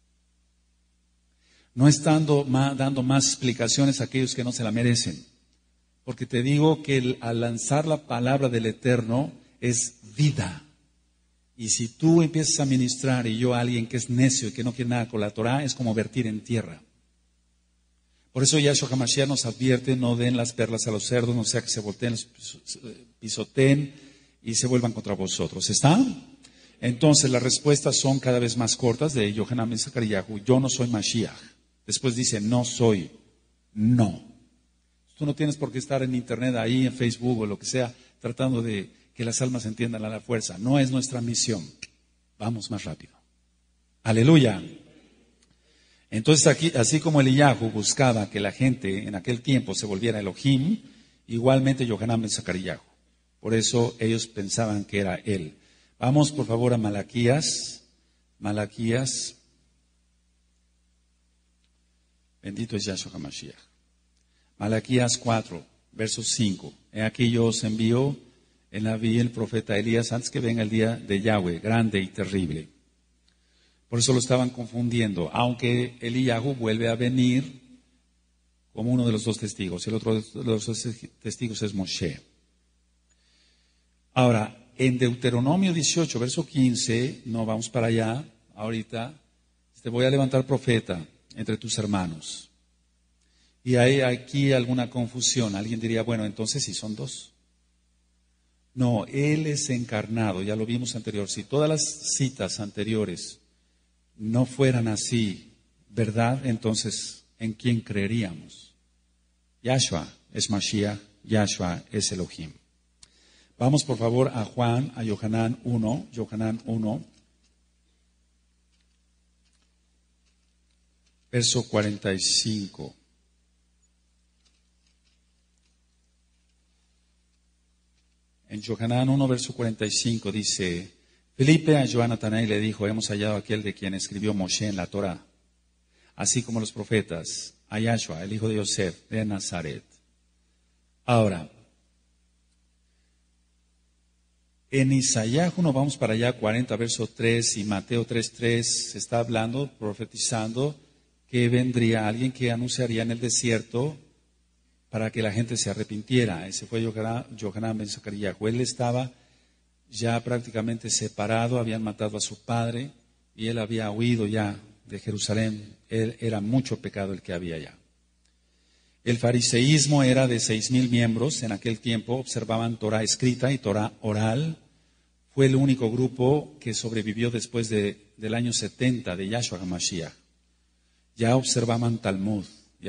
No estando dando más explicaciones a aquellos que no se la merecen. Porque te digo que al lanzar la palabra del Eterno es vida. Y si tú empiezas a ministrar y yo a alguien que es necio y que no quiere nada con la Torah, es como vertir en tierra. Por eso Yahshua HaMashiach nos advierte, no den las perlas a los cerdos, no sea que se volteen, pisoteen y se vuelvan contra vosotros. ¿Está? Entonces las respuestas son cada vez más cortas de Yohanan ben Zacaríahu. Yo no soy Mashiach. Después dice, no soy. No. Tú no tienes por qué estar en internet, ahí en Facebook o lo que sea, tratando de que las almas entiendan a la fuerza. No es nuestra misión. Vamos más rápido. Aleluya. Entonces aquí, así como Eliyahu buscaba que la gente en aquel tiempo se volviera Elohim, igualmente Yohanan ben Zacaríahu. Por eso ellos pensaban que era él. Vamos por favor a Malaquías. Malaquías Bendito es Yahshua HaMashiach. Malaquías 4, verso 5. He aquí yo os envío en la vía el profeta Elías antes que venga el día de Yahweh, grande y terrible. Por eso lo estaban confundiendo, aunque Eliyahu vuelve a venir como uno de los dos testigos. El otro de los dos testigos es Moshe. Ahora, en Deuteronomio 18, verso 15, no vamos para allá ahorita, te voy a levantar profeta entre tus hermanos. Y hay aquí alguna confusión. Alguien diría, bueno, entonces sí son dos. No, Él es encarnado, ya lo vimos anterior. Si todas las citas anteriores no fueran así, ¿verdad? Entonces, ¿en quién creeríamos? Yahshua es Mashiach, Yahshua es Elohim. Vamos por favor a Juan, a Yohanan 1, verso 45. En Yohanan 1, verso 45 dice, Felipe halló a Natanael y le dijo, hemos hallado a aquel de quien escribió Moshe en la Torá, así como los profetas, a Yahshua, el hijo de Yosef, de Nazaret. Ahora, en Isaías 1, vamos para allá, 40, verso 3, y Mateo 3:3, se está hablando, profetizando, que vendría alguien que anunciaría en el desierto para que la gente se arrepintiera. Ese fue Yohanan ben Zacarías. Él estaba ya prácticamente separado, habían matado a su padre y él había huido ya de Jerusalén. Era mucho pecado el que había allá. El fariseísmo era de 6,000 miembros. En aquel tiempo observaban Torah escrita y Torah oral. Fue el único grupo que sobrevivió después del año 70 de Yahshua HaMashiach. Ya observaban Talmud.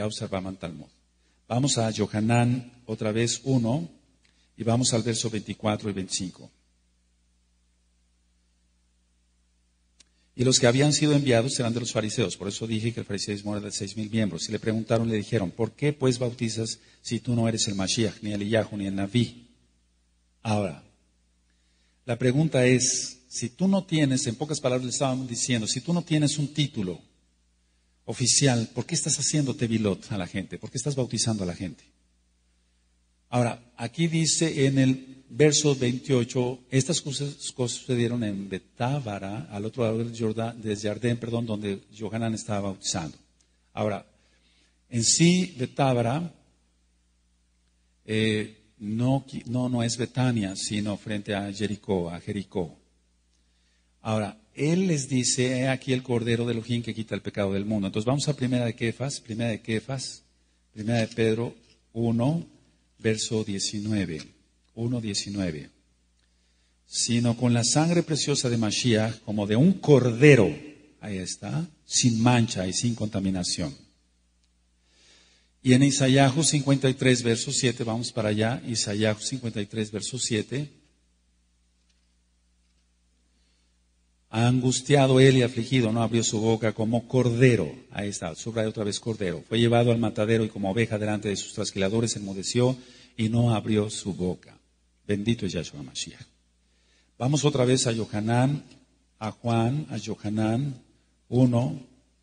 Vamos a Yohanan otra vez 1 y vamos al verso 24 y 25. Y los que habían sido enviados eran de los fariseos. Por eso dije que el fariseísmo era de 6,000 miembros. Y le preguntaron, le dijeron, ¿por qué pues bautizas si tú no eres el Mashiach, ni el Eliyahu, ni el Naví? Ahora, la pregunta es, si tú no tienes, en pocas palabras le estaban diciendo, si tú no tienes un título oficial, ¿por qué estás haciendo tevilot a la gente? ¿Por qué estás bautizando a la gente? Ahora, aquí dice en el verso 28, estas cosas sucedieron en Betábara, al otro lado del Jardín, donde Yohanan estaba bautizando. Ahora, en sí, Betábara no es Betania, sino frente a Jericó. Ahora, él les dice, he aquí el Cordero de Elohim que quita el pecado del mundo. Entonces vamos a Primera de Pedro 1, verso 19. 1:19. Sino con la sangre preciosa de Mashiach, como de un cordero, ahí está, sin mancha y sin contaminación. Y en Isaías 53, verso 7, vamos para allá, Isaías 53, verso 7. Angustiado él y afligido, no abrió su boca, como cordero, ahí está, subraya otra vez cordero. Fue llevado al matadero y como oveja delante de sus trasquiladores enmudeció y no abrió su boca. Bendito es Yahshua HaMashiach. Vamos otra vez a Yohanan, a Juan, a Yohanan 1.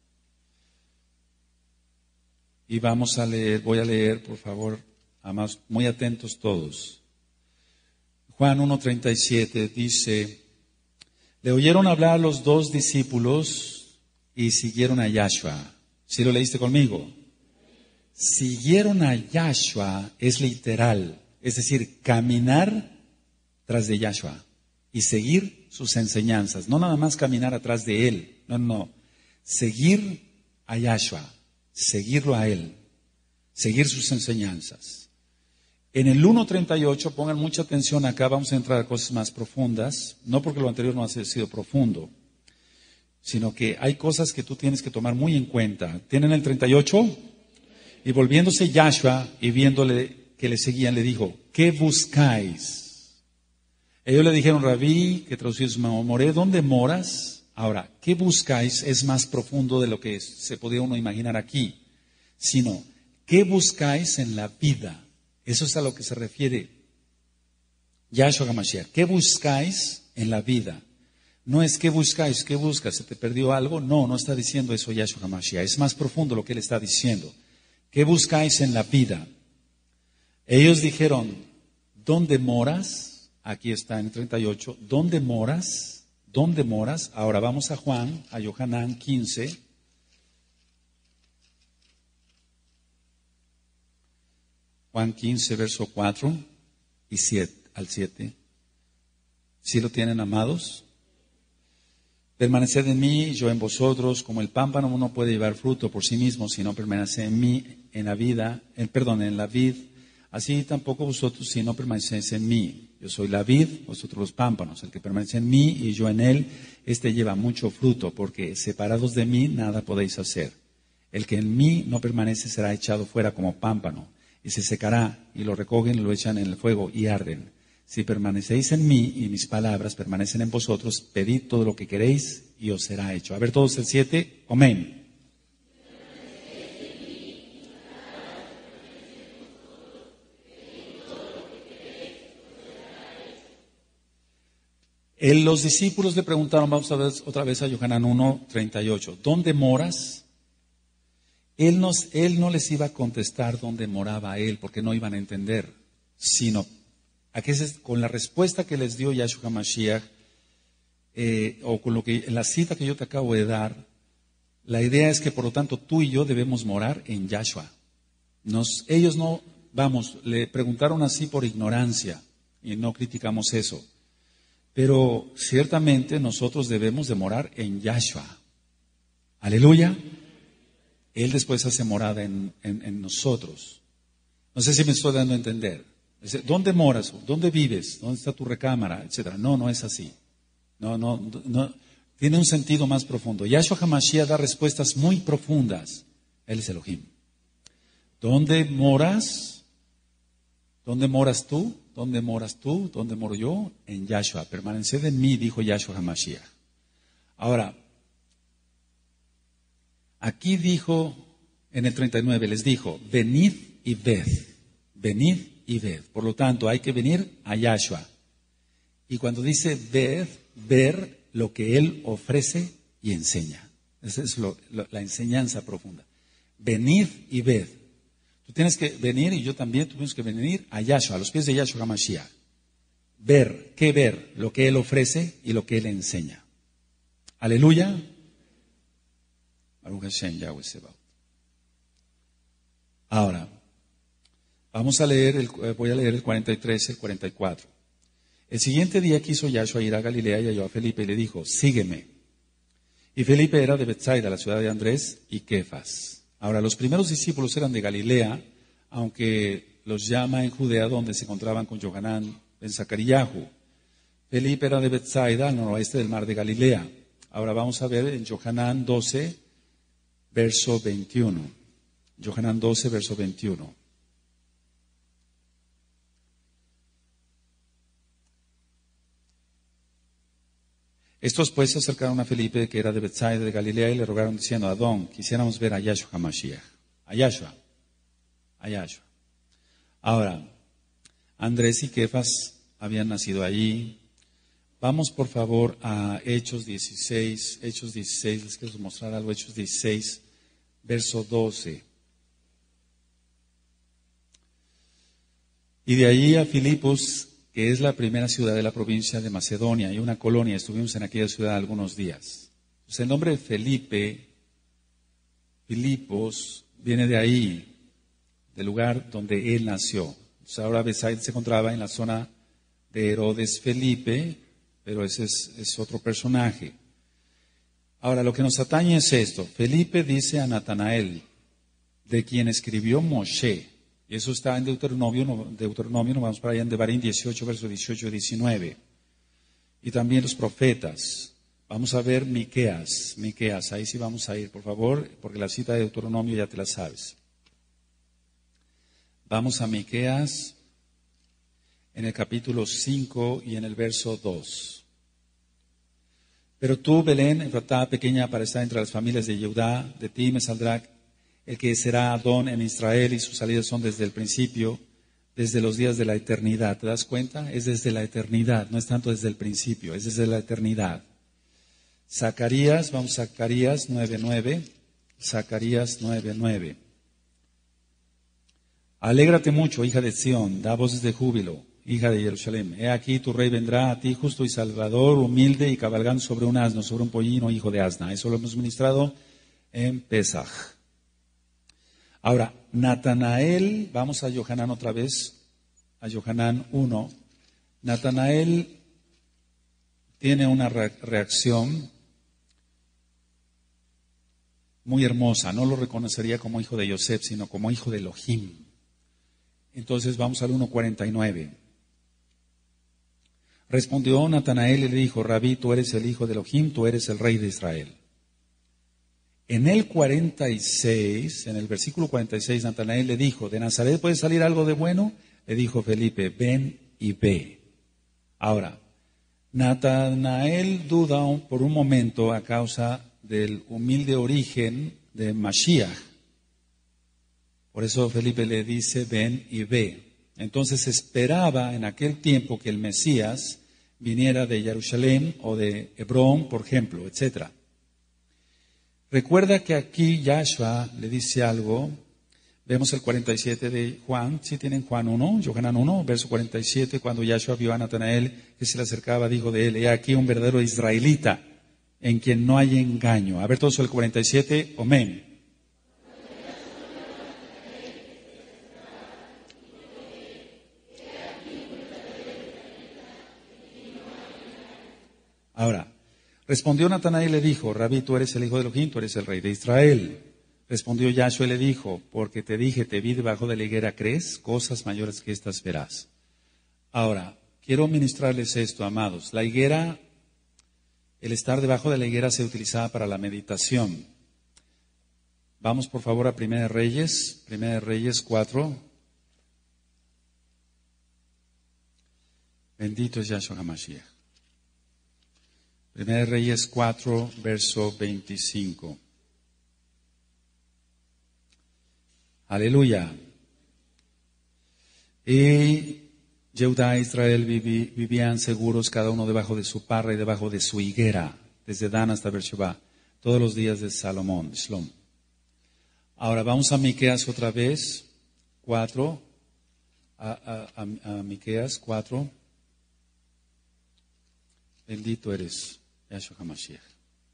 Y vamos a leer, voy a leer, por favor, además, muy atentos todos. Juan 1:37 dice, le oyeron hablar los dos discípulos y siguieron a Yahshua. ¿Sí lo leíste conmigo? Siguieron a Yahshua es literal, es decir, caminar tras de Yahshua y seguir sus enseñanzas. No nada más caminar atrás de él, no. Seguir a Yahshua, seguirlo a él, seguir sus enseñanzas. En el 1:38, pongan mucha atención acá, vamos a entrar a cosas más profundas, no porque lo anterior no ha sido profundo, sino que hay cosas que tú tienes que tomar muy en cuenta. ¿Tienen el 38? Y volviéndose Yahshua y viéndole que le seguían, le dijo, ¿qué buscáis? Ellos le dijeron, Rabí, que traducido es Moré, ¿dónde moras? Ahora, ¿qué buscáis? Es más profundo de lo que se podría uno imaginar aquí, sino, ¿qué buscáis en la vida? Eso es a lo que se refiere Yahshua HaMashiach. ¿Qué buscáis en la vida? No es que buscáis, ¿qué buscas? ¿Se te perdió algo? No, no está diciendo eso Yahshua HaMashiach. Es más profundo lo que él está diciendo. ¿Qué buscáis en la vida? Ellos dijeron, ¿dónde moras? Aquí está en el 38. ¿Dónde moras? ¿Dónde moras? Ahora vamos a Juan, a Yohanan 15. Juan 15, verso 4 y 7 al 7. ¿Sí lo tienen, amados? Permaneced en mí y yo en vosotros, como el pámpano no puede llevar fruto por sí mismo si no permanece en mí, en la vid, así tampoco vosotros si no permanecéis en mí. Yo soy la vid, vosotros los pámpanos. El que permanece en mí y yo en él, este lleva mucho fruto, porque separados de mí nada podéis hacer. El que en mí no permanece será echado fuera como pámpano, y se secará, y lo recogen y lo echan en el fuego y arden. Si permanecéis en mí y mis palabras permanecen en vosotros, pedid todo lo que queréis y os será hecho. A ver todos el 7, amén. Los discípulos le preguntaron, vamos a ver otra vez a Yohanan 1:38, ¿dónde moras? Él no les iba a contestar dónde moraba él, porque no iban a entender, sino con la respuesta que les dio Yahshua HaMashiach, o con lo que en la cita que yo te acabo de dar, la idea es que por lo tanto tú y yo debemos morar en Yahshua. Ellos no, le preguntaron así por ignorancia, y no criticamos eso. Pero ciertamente nosotros debemos de morar en Yahshua. Aleluya. Él después hace morada en nosotros. No sé si me estoy dando a entender. ¿Dónde moras? ¿Dónde vives? ¿Dónde está tu recámara? Etcétera. No, no es así. No. Tiene un sentido más profundo. Yahshua HaMashiach da respuestas muy profundas. Él es Elohim. ¿Dónde moras? ¿Dónde moras tú? ¿Dónde moras tú? ¿Dónde moro yo? En Yahshua. Permaneced en mí, dijo Yahshua HaMashiach. Ahora, aquí dijo, en el 39, les dijo, venid y ved. Venid y ved. Por lo tanto, hay que venir a Yahshua. Y cuando dice ver lo que Él ofrece y enseña. Esa es la enseñanza profunda. Venid y ved. Tú tienes que venir, y yo también, tuvimos que venir a Yahshua, a los pies de Yahshua HaMashiach. ¿Qué ver? Lo que Él ofrece y lo que Él enseña. Aleluya. Baruch Hashem, Yahweh Sebaot. Ahora, voy a leer el 43, el 44. El siguiente día quiso Yahshua ir a Galilea y halló a Felipe y le dijo, sígueme. Y Felipe era de Betsaida, la ciudad de Andrés y Kefas. Ahora, los primeros discípulos eran de Galilea, aunque los llama en Judea, donde se encontraban con Yohanan en Zacaríahu. Felipe era de Betsaida, al noroeste del mar de Galilea. Ahora vamos a ver en Yohanan 12, verso 21. Yohanan 12, verso 21. Estos pues se acercaron a Felipe, que era de Betsaida de Galilea, y le rogaron diciendo, Adón, quisiéramos ver a Yahshua HaMashiach. A Yahshua. Ahora, Andrés y Kefas habían nacido allí. Vamos por favor a Hechos 16, les quiero mostrar algo, Hechos 16, verso 12. Y de allí a Filipos, que es la primera ciudad de la provincia de Macedonia y una colonia. Estuvimos en aquella ciudad algunos días. Pues el nombre de Filipos, viene de ahí, del lugar donde él nació. Pues ahora Betsaida se encontraba en la zona de Herodes Felipe, pero ese es otro personaje. Ahora, lo que nos atañe es esto. Felipe dice a Natanael, de quien escribió Moshe. Y eso está en Deuteronomio, nos vamos para allá en Devarim 18, versos 18 y 19. Y también los profetas. Vamos a ver Miqueas, ahí sí vamos a ir, por favor, porque la cita de Deuteronomio ya te la sabes. Vamos a Miqueas en el capítulo 5 y en el verso 2. Pero tú, Belén, Efratá, pequeña para estar entre las familias de Judá, de ti me saldrá el que será Adón en Israel, y sus salidas son desde el principio, desde los días de la eternidad. ¿Te das cuenta? Es desde la eternidad, no es tanto desde el principio, es desde la eternidad. Zacarías, vamos a Zacarías 9:9. Zacarías 9:9. Alégrate mucho, hija de Sión, da voces de júbilo, hija de Jerusalén. He aquí tu rey vendrá a ti, justo y salvador, humilde y cabalgando sobre un asno, sobre un pollino, hijo de asna. Eso lo hemos ministrado en Pesaj. Ahora, Natanael, vamos a Yohanan otra vez, a Yohanan 1. Natanael tiene una reacción muy hermosa. No lo reconocería como hijo de Yosef, sino como hijo de Elohim. Entonces vamos al 1:49. Respondió Natanael y le dijo: Rabí, tú eres el hijo de Elohim, tú eres el rey de Israel. En el 46, en el versículo 46, Natanael le dijo: ¿de Nazaret puede salir algo de bueno? Le dijo Felipe: ven y ve. Ahora, Natanael duda por un momento a causa del humilde origen de Mashiach. Por eso Felipe le dice: ven y ve. Entonces esperaba en aquel tiempo que el Mesías viniera de Jerusalén o de Hebrón, por ejemplo, etc. Recuerda que aquí Yahshua le dice algo. Vemos el 47 de Juan, si tienen Juan 1, Yohanan 1, verso 47, cuando Yahshua vio a Natanael que se le acercaba, dijo de él: he aquí un verdadero israelita, en quien no hay engaño. A ver todos el 47, amén. Ahora, respondió Natanael y le dijo: Rabí, tú eres el hijo de Elohim, tú eres el rey de Israel. Respondió Yahshua y le dijo: porque te dije, te vi debajo de la higuera, ¿crees? Cosas mayores que estas verás. Ahora, quiero ministrarles esto, amados. La higuera, el estar debajo de la higuera se utilizaba para la meditación. Vamos por favor a Primera de Reyes 4. Bendito es Yahshua HaMashiach. Primera de Reyes 4, verso 25. Aleluya. Y Judá e Israel vivían seguros, cada uno debajo de su parra y debajo de su higuera, desde Dan hasta Beersheba, todos los días de Salomón, Shlom. Ahora vamos a Miqueas otra vez, 4, a Miqueas 4. Bendito eres, Yahshua HaMashiach.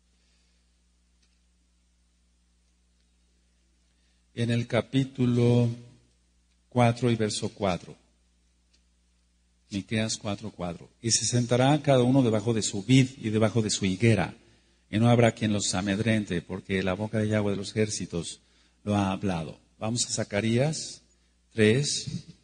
En el capítulo 4 y verso 4. Miqueas 4:4. Y se sentará cada uno debajo de su vid y debajo de su higuera, y no habrá quien los amedrente, porque la boca de Yahweh de los ejércitos lo ha hablado. Vamos a Zacarías 3.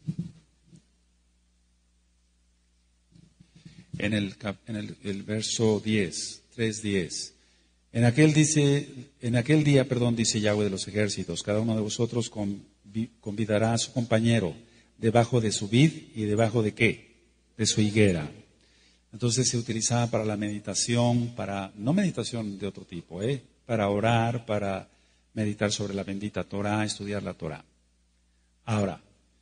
En el verso 10, 3:10. En aquel día, dice Yahweh de los ejércitos, cada uno de vosotros convidará a su compañero debajo de su vid y debajo de ¿qué? De su higuera. Entonces se utilizaba para la meditación, no meditación de otro tipo, para orar, para meditar sobre la bendita Torah, estudiar la Torah. Ahora,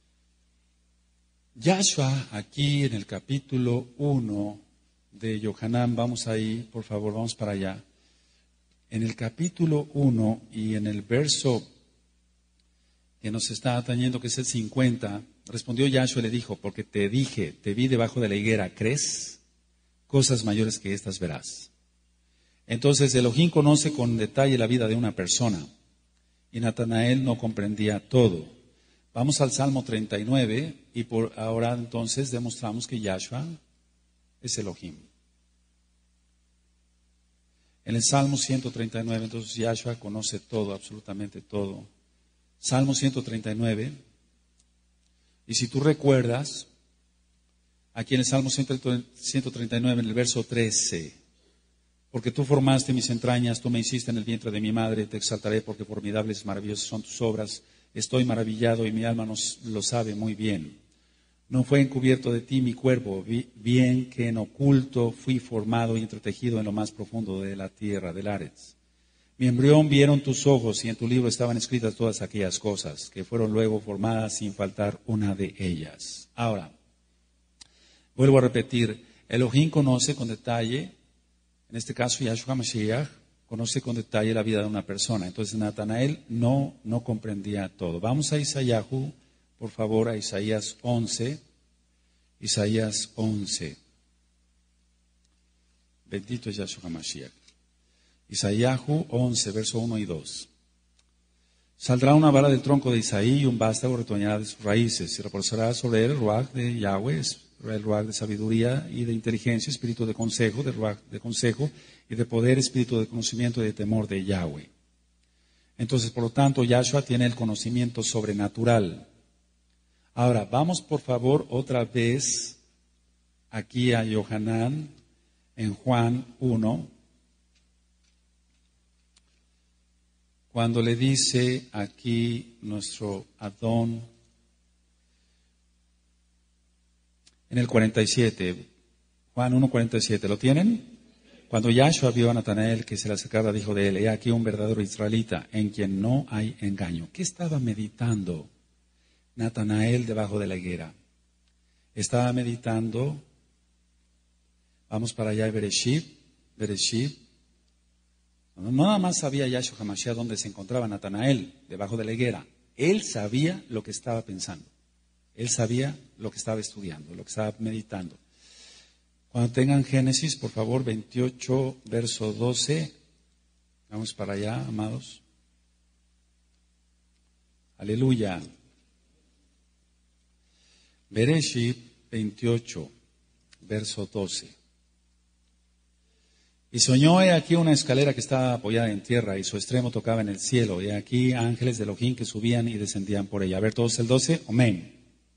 Yahshua aquí en el capítulo 1 de Yohanan, vamos ahí, por favor, vamos para allá. En el capítulo 1 y en el verso que nos está atañendo, que es el 50, respondió Yahshua y le dijo: porque te dije, te vi debajo de la higuera, ¿crees? Cosas mayores que estas verás. Entonces Elohim conoce con detalle la vida de una persona y Natanael no comprendía todo. Vamos al Salmo 39 y por ahora entonces demostramos que Yahshua es Elohim. En el Salmo 139, entonces Yahshua conoce todo, absolutamente todo. Salmo 139. Y si tú recuerdas, aquí en el Salmo 139, en el verso 13, porque tú formaste mis entrañas, tú me hiciste en el vientre de mi madre, te exaltaré porque formidables y maravillosas son tus obras. Estoy maravillado y mi alma lo sabe muy bien. No fue encubierto de ti mi cuerpo, bien que en oculto fui formado y entretejido en lo más profundo de la tierra, del Aretz. Mi embrión vieron tus ojos y en tu libro estaban escritas todas aquellas cosas que fueron luego formadas sin faltar una de ellas. Ahora, vuelvo a repetir, Elohim conoce con detalle En este caso, Yahshua Mashiach conoce con detalle la vida de una persona. Entonces, Natanael no comprendía todo. Vamos a Isaíahu, por favor, a Isaías 11. Isaías 11. Bendito es Yahshua Mashiach. Isaíahu 11, verso 1 y 2. Saldrá una vara del tronco de Isaí y un vástago retoñará de sus raíces. Y reposará sobre él el ruaj de Yahweh, el ruaj de sabiduría y de inteligencia, espíritu de consejo, de ruaj de consejo y de poder, espíritu de conocimiento y de temor de Yahweh. Entonces, por lo tanto, Yahshua tiene el conocimiento sobrenatural. Ahora, vamos por favor otra vez aquí a Yohanan en Juan 1. Cuando le dice aquí nuestro Adón, en el 47, Juan 1:47, ¿lo tienen? Cuando Yahshua vio a Natanael que se le acercaba, dijo de él, he aquí un verdadero israelita en quien no hay engaño. ¿Qué estaba meditando Natanael debajo de la higuera? Estaba meditando, vamos para allá, Bereshit. No nada más sabía Yahshua HaMashiach dónde se encontraba Natanael, debajo de la higuera. Él sabía lo que estaba pensando. Él sabía lo que estaba estudiando, lo que estaba meditando. Cuando tengan Génesis, por favor, 28, verso 12. Vamos para allá, amados. Aleluya. Bereshit 28, verso 12. Y soñó, he aquí una escalera que estaba apoyada en tierra y su extremo tocaba en el cielo. Y aquí ángeles de Elohim que subían y descendían por ella. A ver todos el 12. Amén.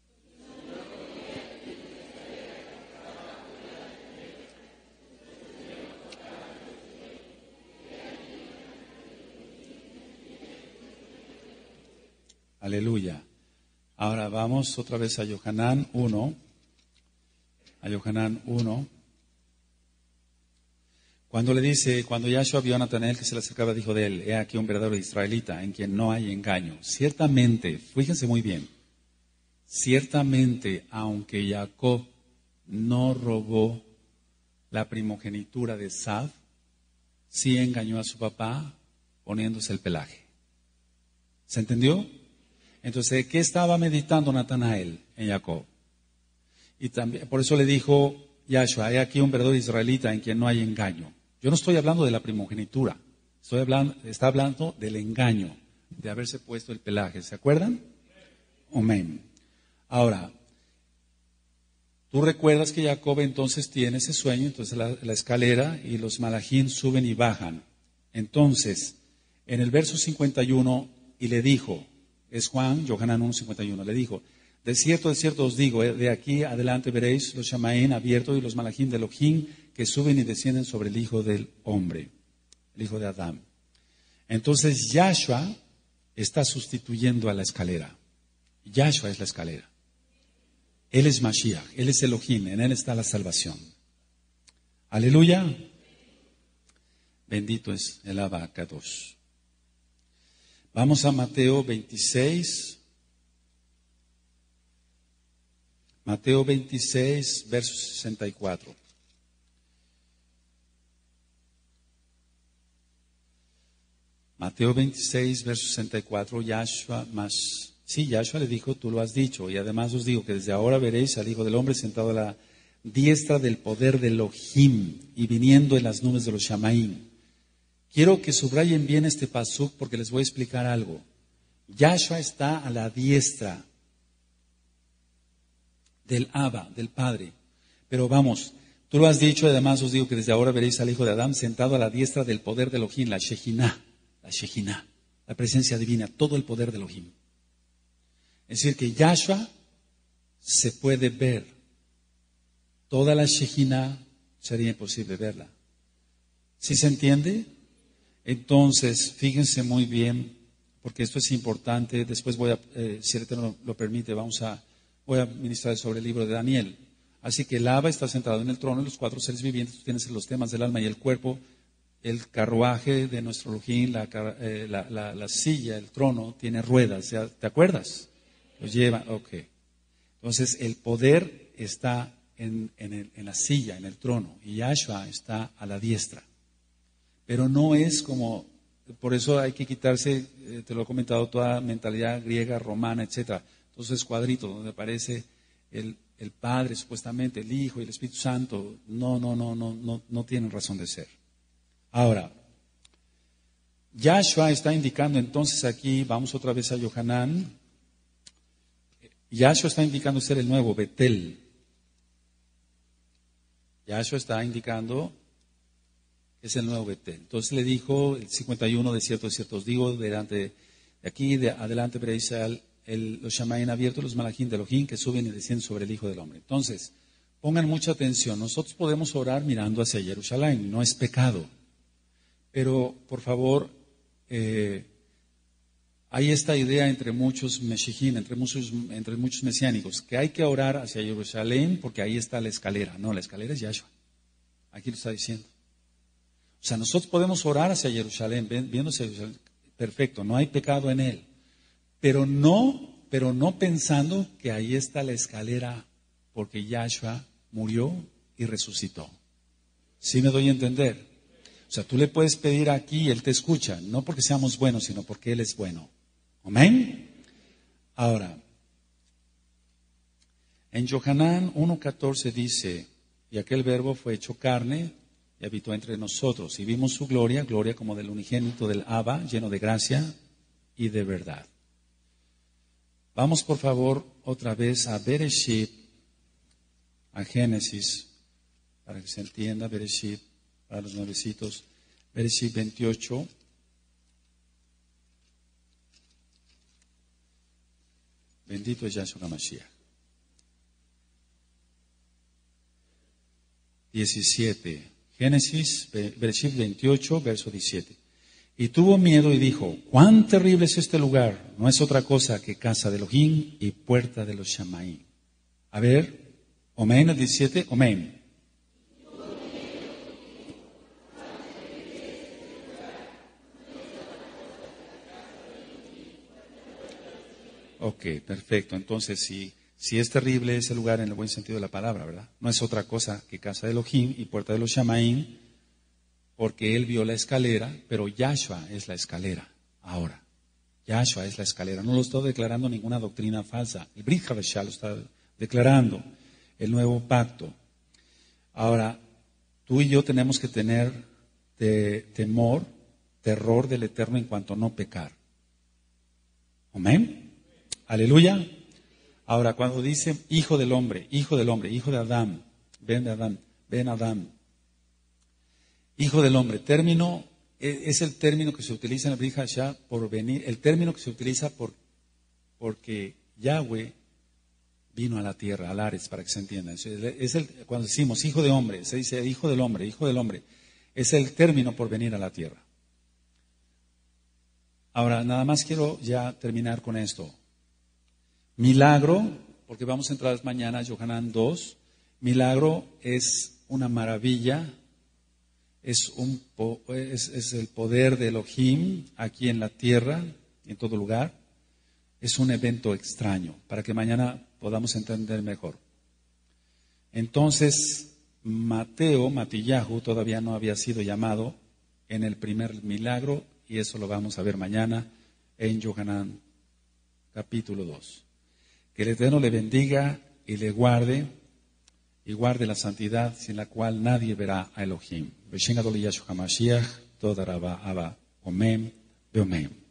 Aleluya. Ahora vamos otra vez a Yohanan 1. A Yohanan 1. Cuando le dice, cuando Yahshua vio a Natanael que se le acercaba, dijo de él, he aquí un verdadero israelita en quien no hay engaño. Ciertamente, fíjense muy bien, ciertamente, aunque Jacob no robó la primogenitura de Esav, sí engañó a su papá poniéndose el pelaje. ¿Se entendió? Entonces, ¿qué estaba meditando Natanael en Jacob? Y también, por eso le dijo Yahshua, he aquí un verdadero israelita en quien no hay engaño. Yo no estoy hablando de la primogenitura, está hablando del engaño, de haberse puesto el pelaje. ¿Se acuerdan? Amén. Ahora, tú recuerdas que Jacob entonces tiene ese sueño, entonces la escalera y los malachim suben y bajan. Entonces, en el verso 51, y le dijo, es Juan, Yohanan 1:51, le dijo, de cierto os digo, de aquí adelante veréis los shamaín abiertos y los malachim de Elohim que suben y descienden sobre el Hijo del Hombre, el Hijo de Adán. Entonces Yahshua está sustituyendo a la escalera. Yahshua es la escalera. Él es Mashiach, Él es Elohim, en Él está la salvación. Aleluya. Bendito es el Abba Kadosh. Vamos a Mateo 26. Mateo 26, verso 64. Mateo 26, verso 64, Yahshua le dijo, tú lo has dicho, y además os digo que desde ahora veréis al Hijo del Hombre sentado a la diestra del poder de Elohim y viniendo en las nubes de los Shamaim. Quiero que subrayen bien este pasuk porque les voy a explicar algo. Yahshua está a la diestra del Abba, del Padre. Pero vamos, tú lo has dicho, además os digo que desde ahora veréis al Hijo de Adán sentado a la diestra del poder de Elohim, la Shekinah, la presencia divina, todo el poder de Elohim. Es decir, que Yahshua se puede ver. Toda la Shekinah sería imposible verla. ¿Sí se entiende? Entonces, fíjense muy bien, porque esto es importante. Después voy a, si el Eterno lo permite, voy a ministrar sobre el libro de Daniel. Así que el Abba está sentado en el trono y los cuatro seres vivientes, tú tienes los temas del alma y el cuerpo, el carruaje de nuestro Elohim, la silla, el trono, tiene ruedas, ¿te acuerdas? Los lleva, ok. Entonces el poder está en la silla, en el trono, y Yahshua está a la diestra. Pero no es como, por eso hay que quitarse, te lo he comentado, toda mentalidad griega, romana, etcétera. Entonces cuadritos donde aparece el Padre, supuestamente, el Hijo y el Espíritu Santo, no tienen razón de ser. Ahora, Yahshua está indicando entonces aquí, vamos otra vez a Yohanan, Yahshua está indicando ser el nuevo Betel. Yahshua está indicando que es el nuevo Betel. Entonces le dijo, el 51, de cierto os digo, de aquí de adelante veréis los Shamaim abiertos, los Malachim de Elohim, que suben y descienden sobre el Hijo del Hombre. Entonces, pongan mucha atención. Nosotros podemos orar mirando hacia Jerusalén, no es pecado. Pero, por favor, hay esta idea entre muchos meshijim, entre muchos mesiánicos, que hay que orar hacia Jerusalén porque ahí está la escalera. No, la escalera es Yahshua. Aquí lo está diciendo. O sea, nosotros podemos orar hacia Jerusalén, viendo hacia Jerusalén. Perfecto, no hay pecado en él. Pero no pensando que ahí está la escalera porque Yahshua murió y resucitó. ¿Sí me doy a entender? O sea, tú le puedes pedir aquí y Él te escucha, no porque seamos buenos, sino porque Él es bueno. ¿Amén? Ahora, en Yohanan 1:14 dice, y aquel verbo fue hecho carne y habitó entre nosotros, y vimos su gloria, gloria como del unigénito del Abba, lleno de gracia y de verdad. Vamos por favor otra vez a Bereshit, a Génesis, para que se entienda, Bereshit, para los nuevecitos, Bereshit 28. Bendito es Yahshua HaMashiach. 17. Génesis, Bereshit 28, verso 17. Y tuvo miedo y dijo, cuán terrible es este lugar, no es otra cosa que casa de Elohim y puerta de los Shamaim. A ver, Omen, el 17, Omen. Ok, perfecto. Entonces, si es terrible ese lugar en el buen sentido de la palabra, ¿verdad? No es otra cosa que casa de Elohim y puerta de los Shamaim, porque él vio la escalera, pero Yahshua es la escalera. Ahora, Yahshua es la escalera. No lo estoy declarando ninguna doctrina falsa. El Brit Hadashah lo está declarando, el nuevo pacto. Ahora, tú y yo tenemos que tener terror del Eterno en cuanto a no pecar. Amén. Aleluya. Ahora, cuando dice hijo del hombre, hijo de Adán, Ben Adán, hijo del hombre, término, es el término que se utiliza en el Brit Hadashah por venir, el término que se utiliza porque Yahweh vino a la tierra, al Ares, para que se entienda. Cuando decimos hijo de hombre, se dice hijo del hombre, es el término por venir a la tierra. Ahora, nada más quiero ya terminar con esto. Milagro, porque vamos a entrar mañana a Yohanan 2, milagro es una maravilla, es el poder de Elohim aquí en la tierra, en todo lugar. Es un evento extraño, para que mañana podamos entender mejor. Entonces, Matillahu, todavía no había sido llamado en el primer milagro, y eso lo vamos a ver mañana en Yohanan capítulo 2. Que el Eterno le bendiga y le guarde, y guarde la santidad sin la cual nadie verá a Elohim. Beshen Adol Yahshua HaMashiach, Toda Rabba Abba, Omen, Beomen.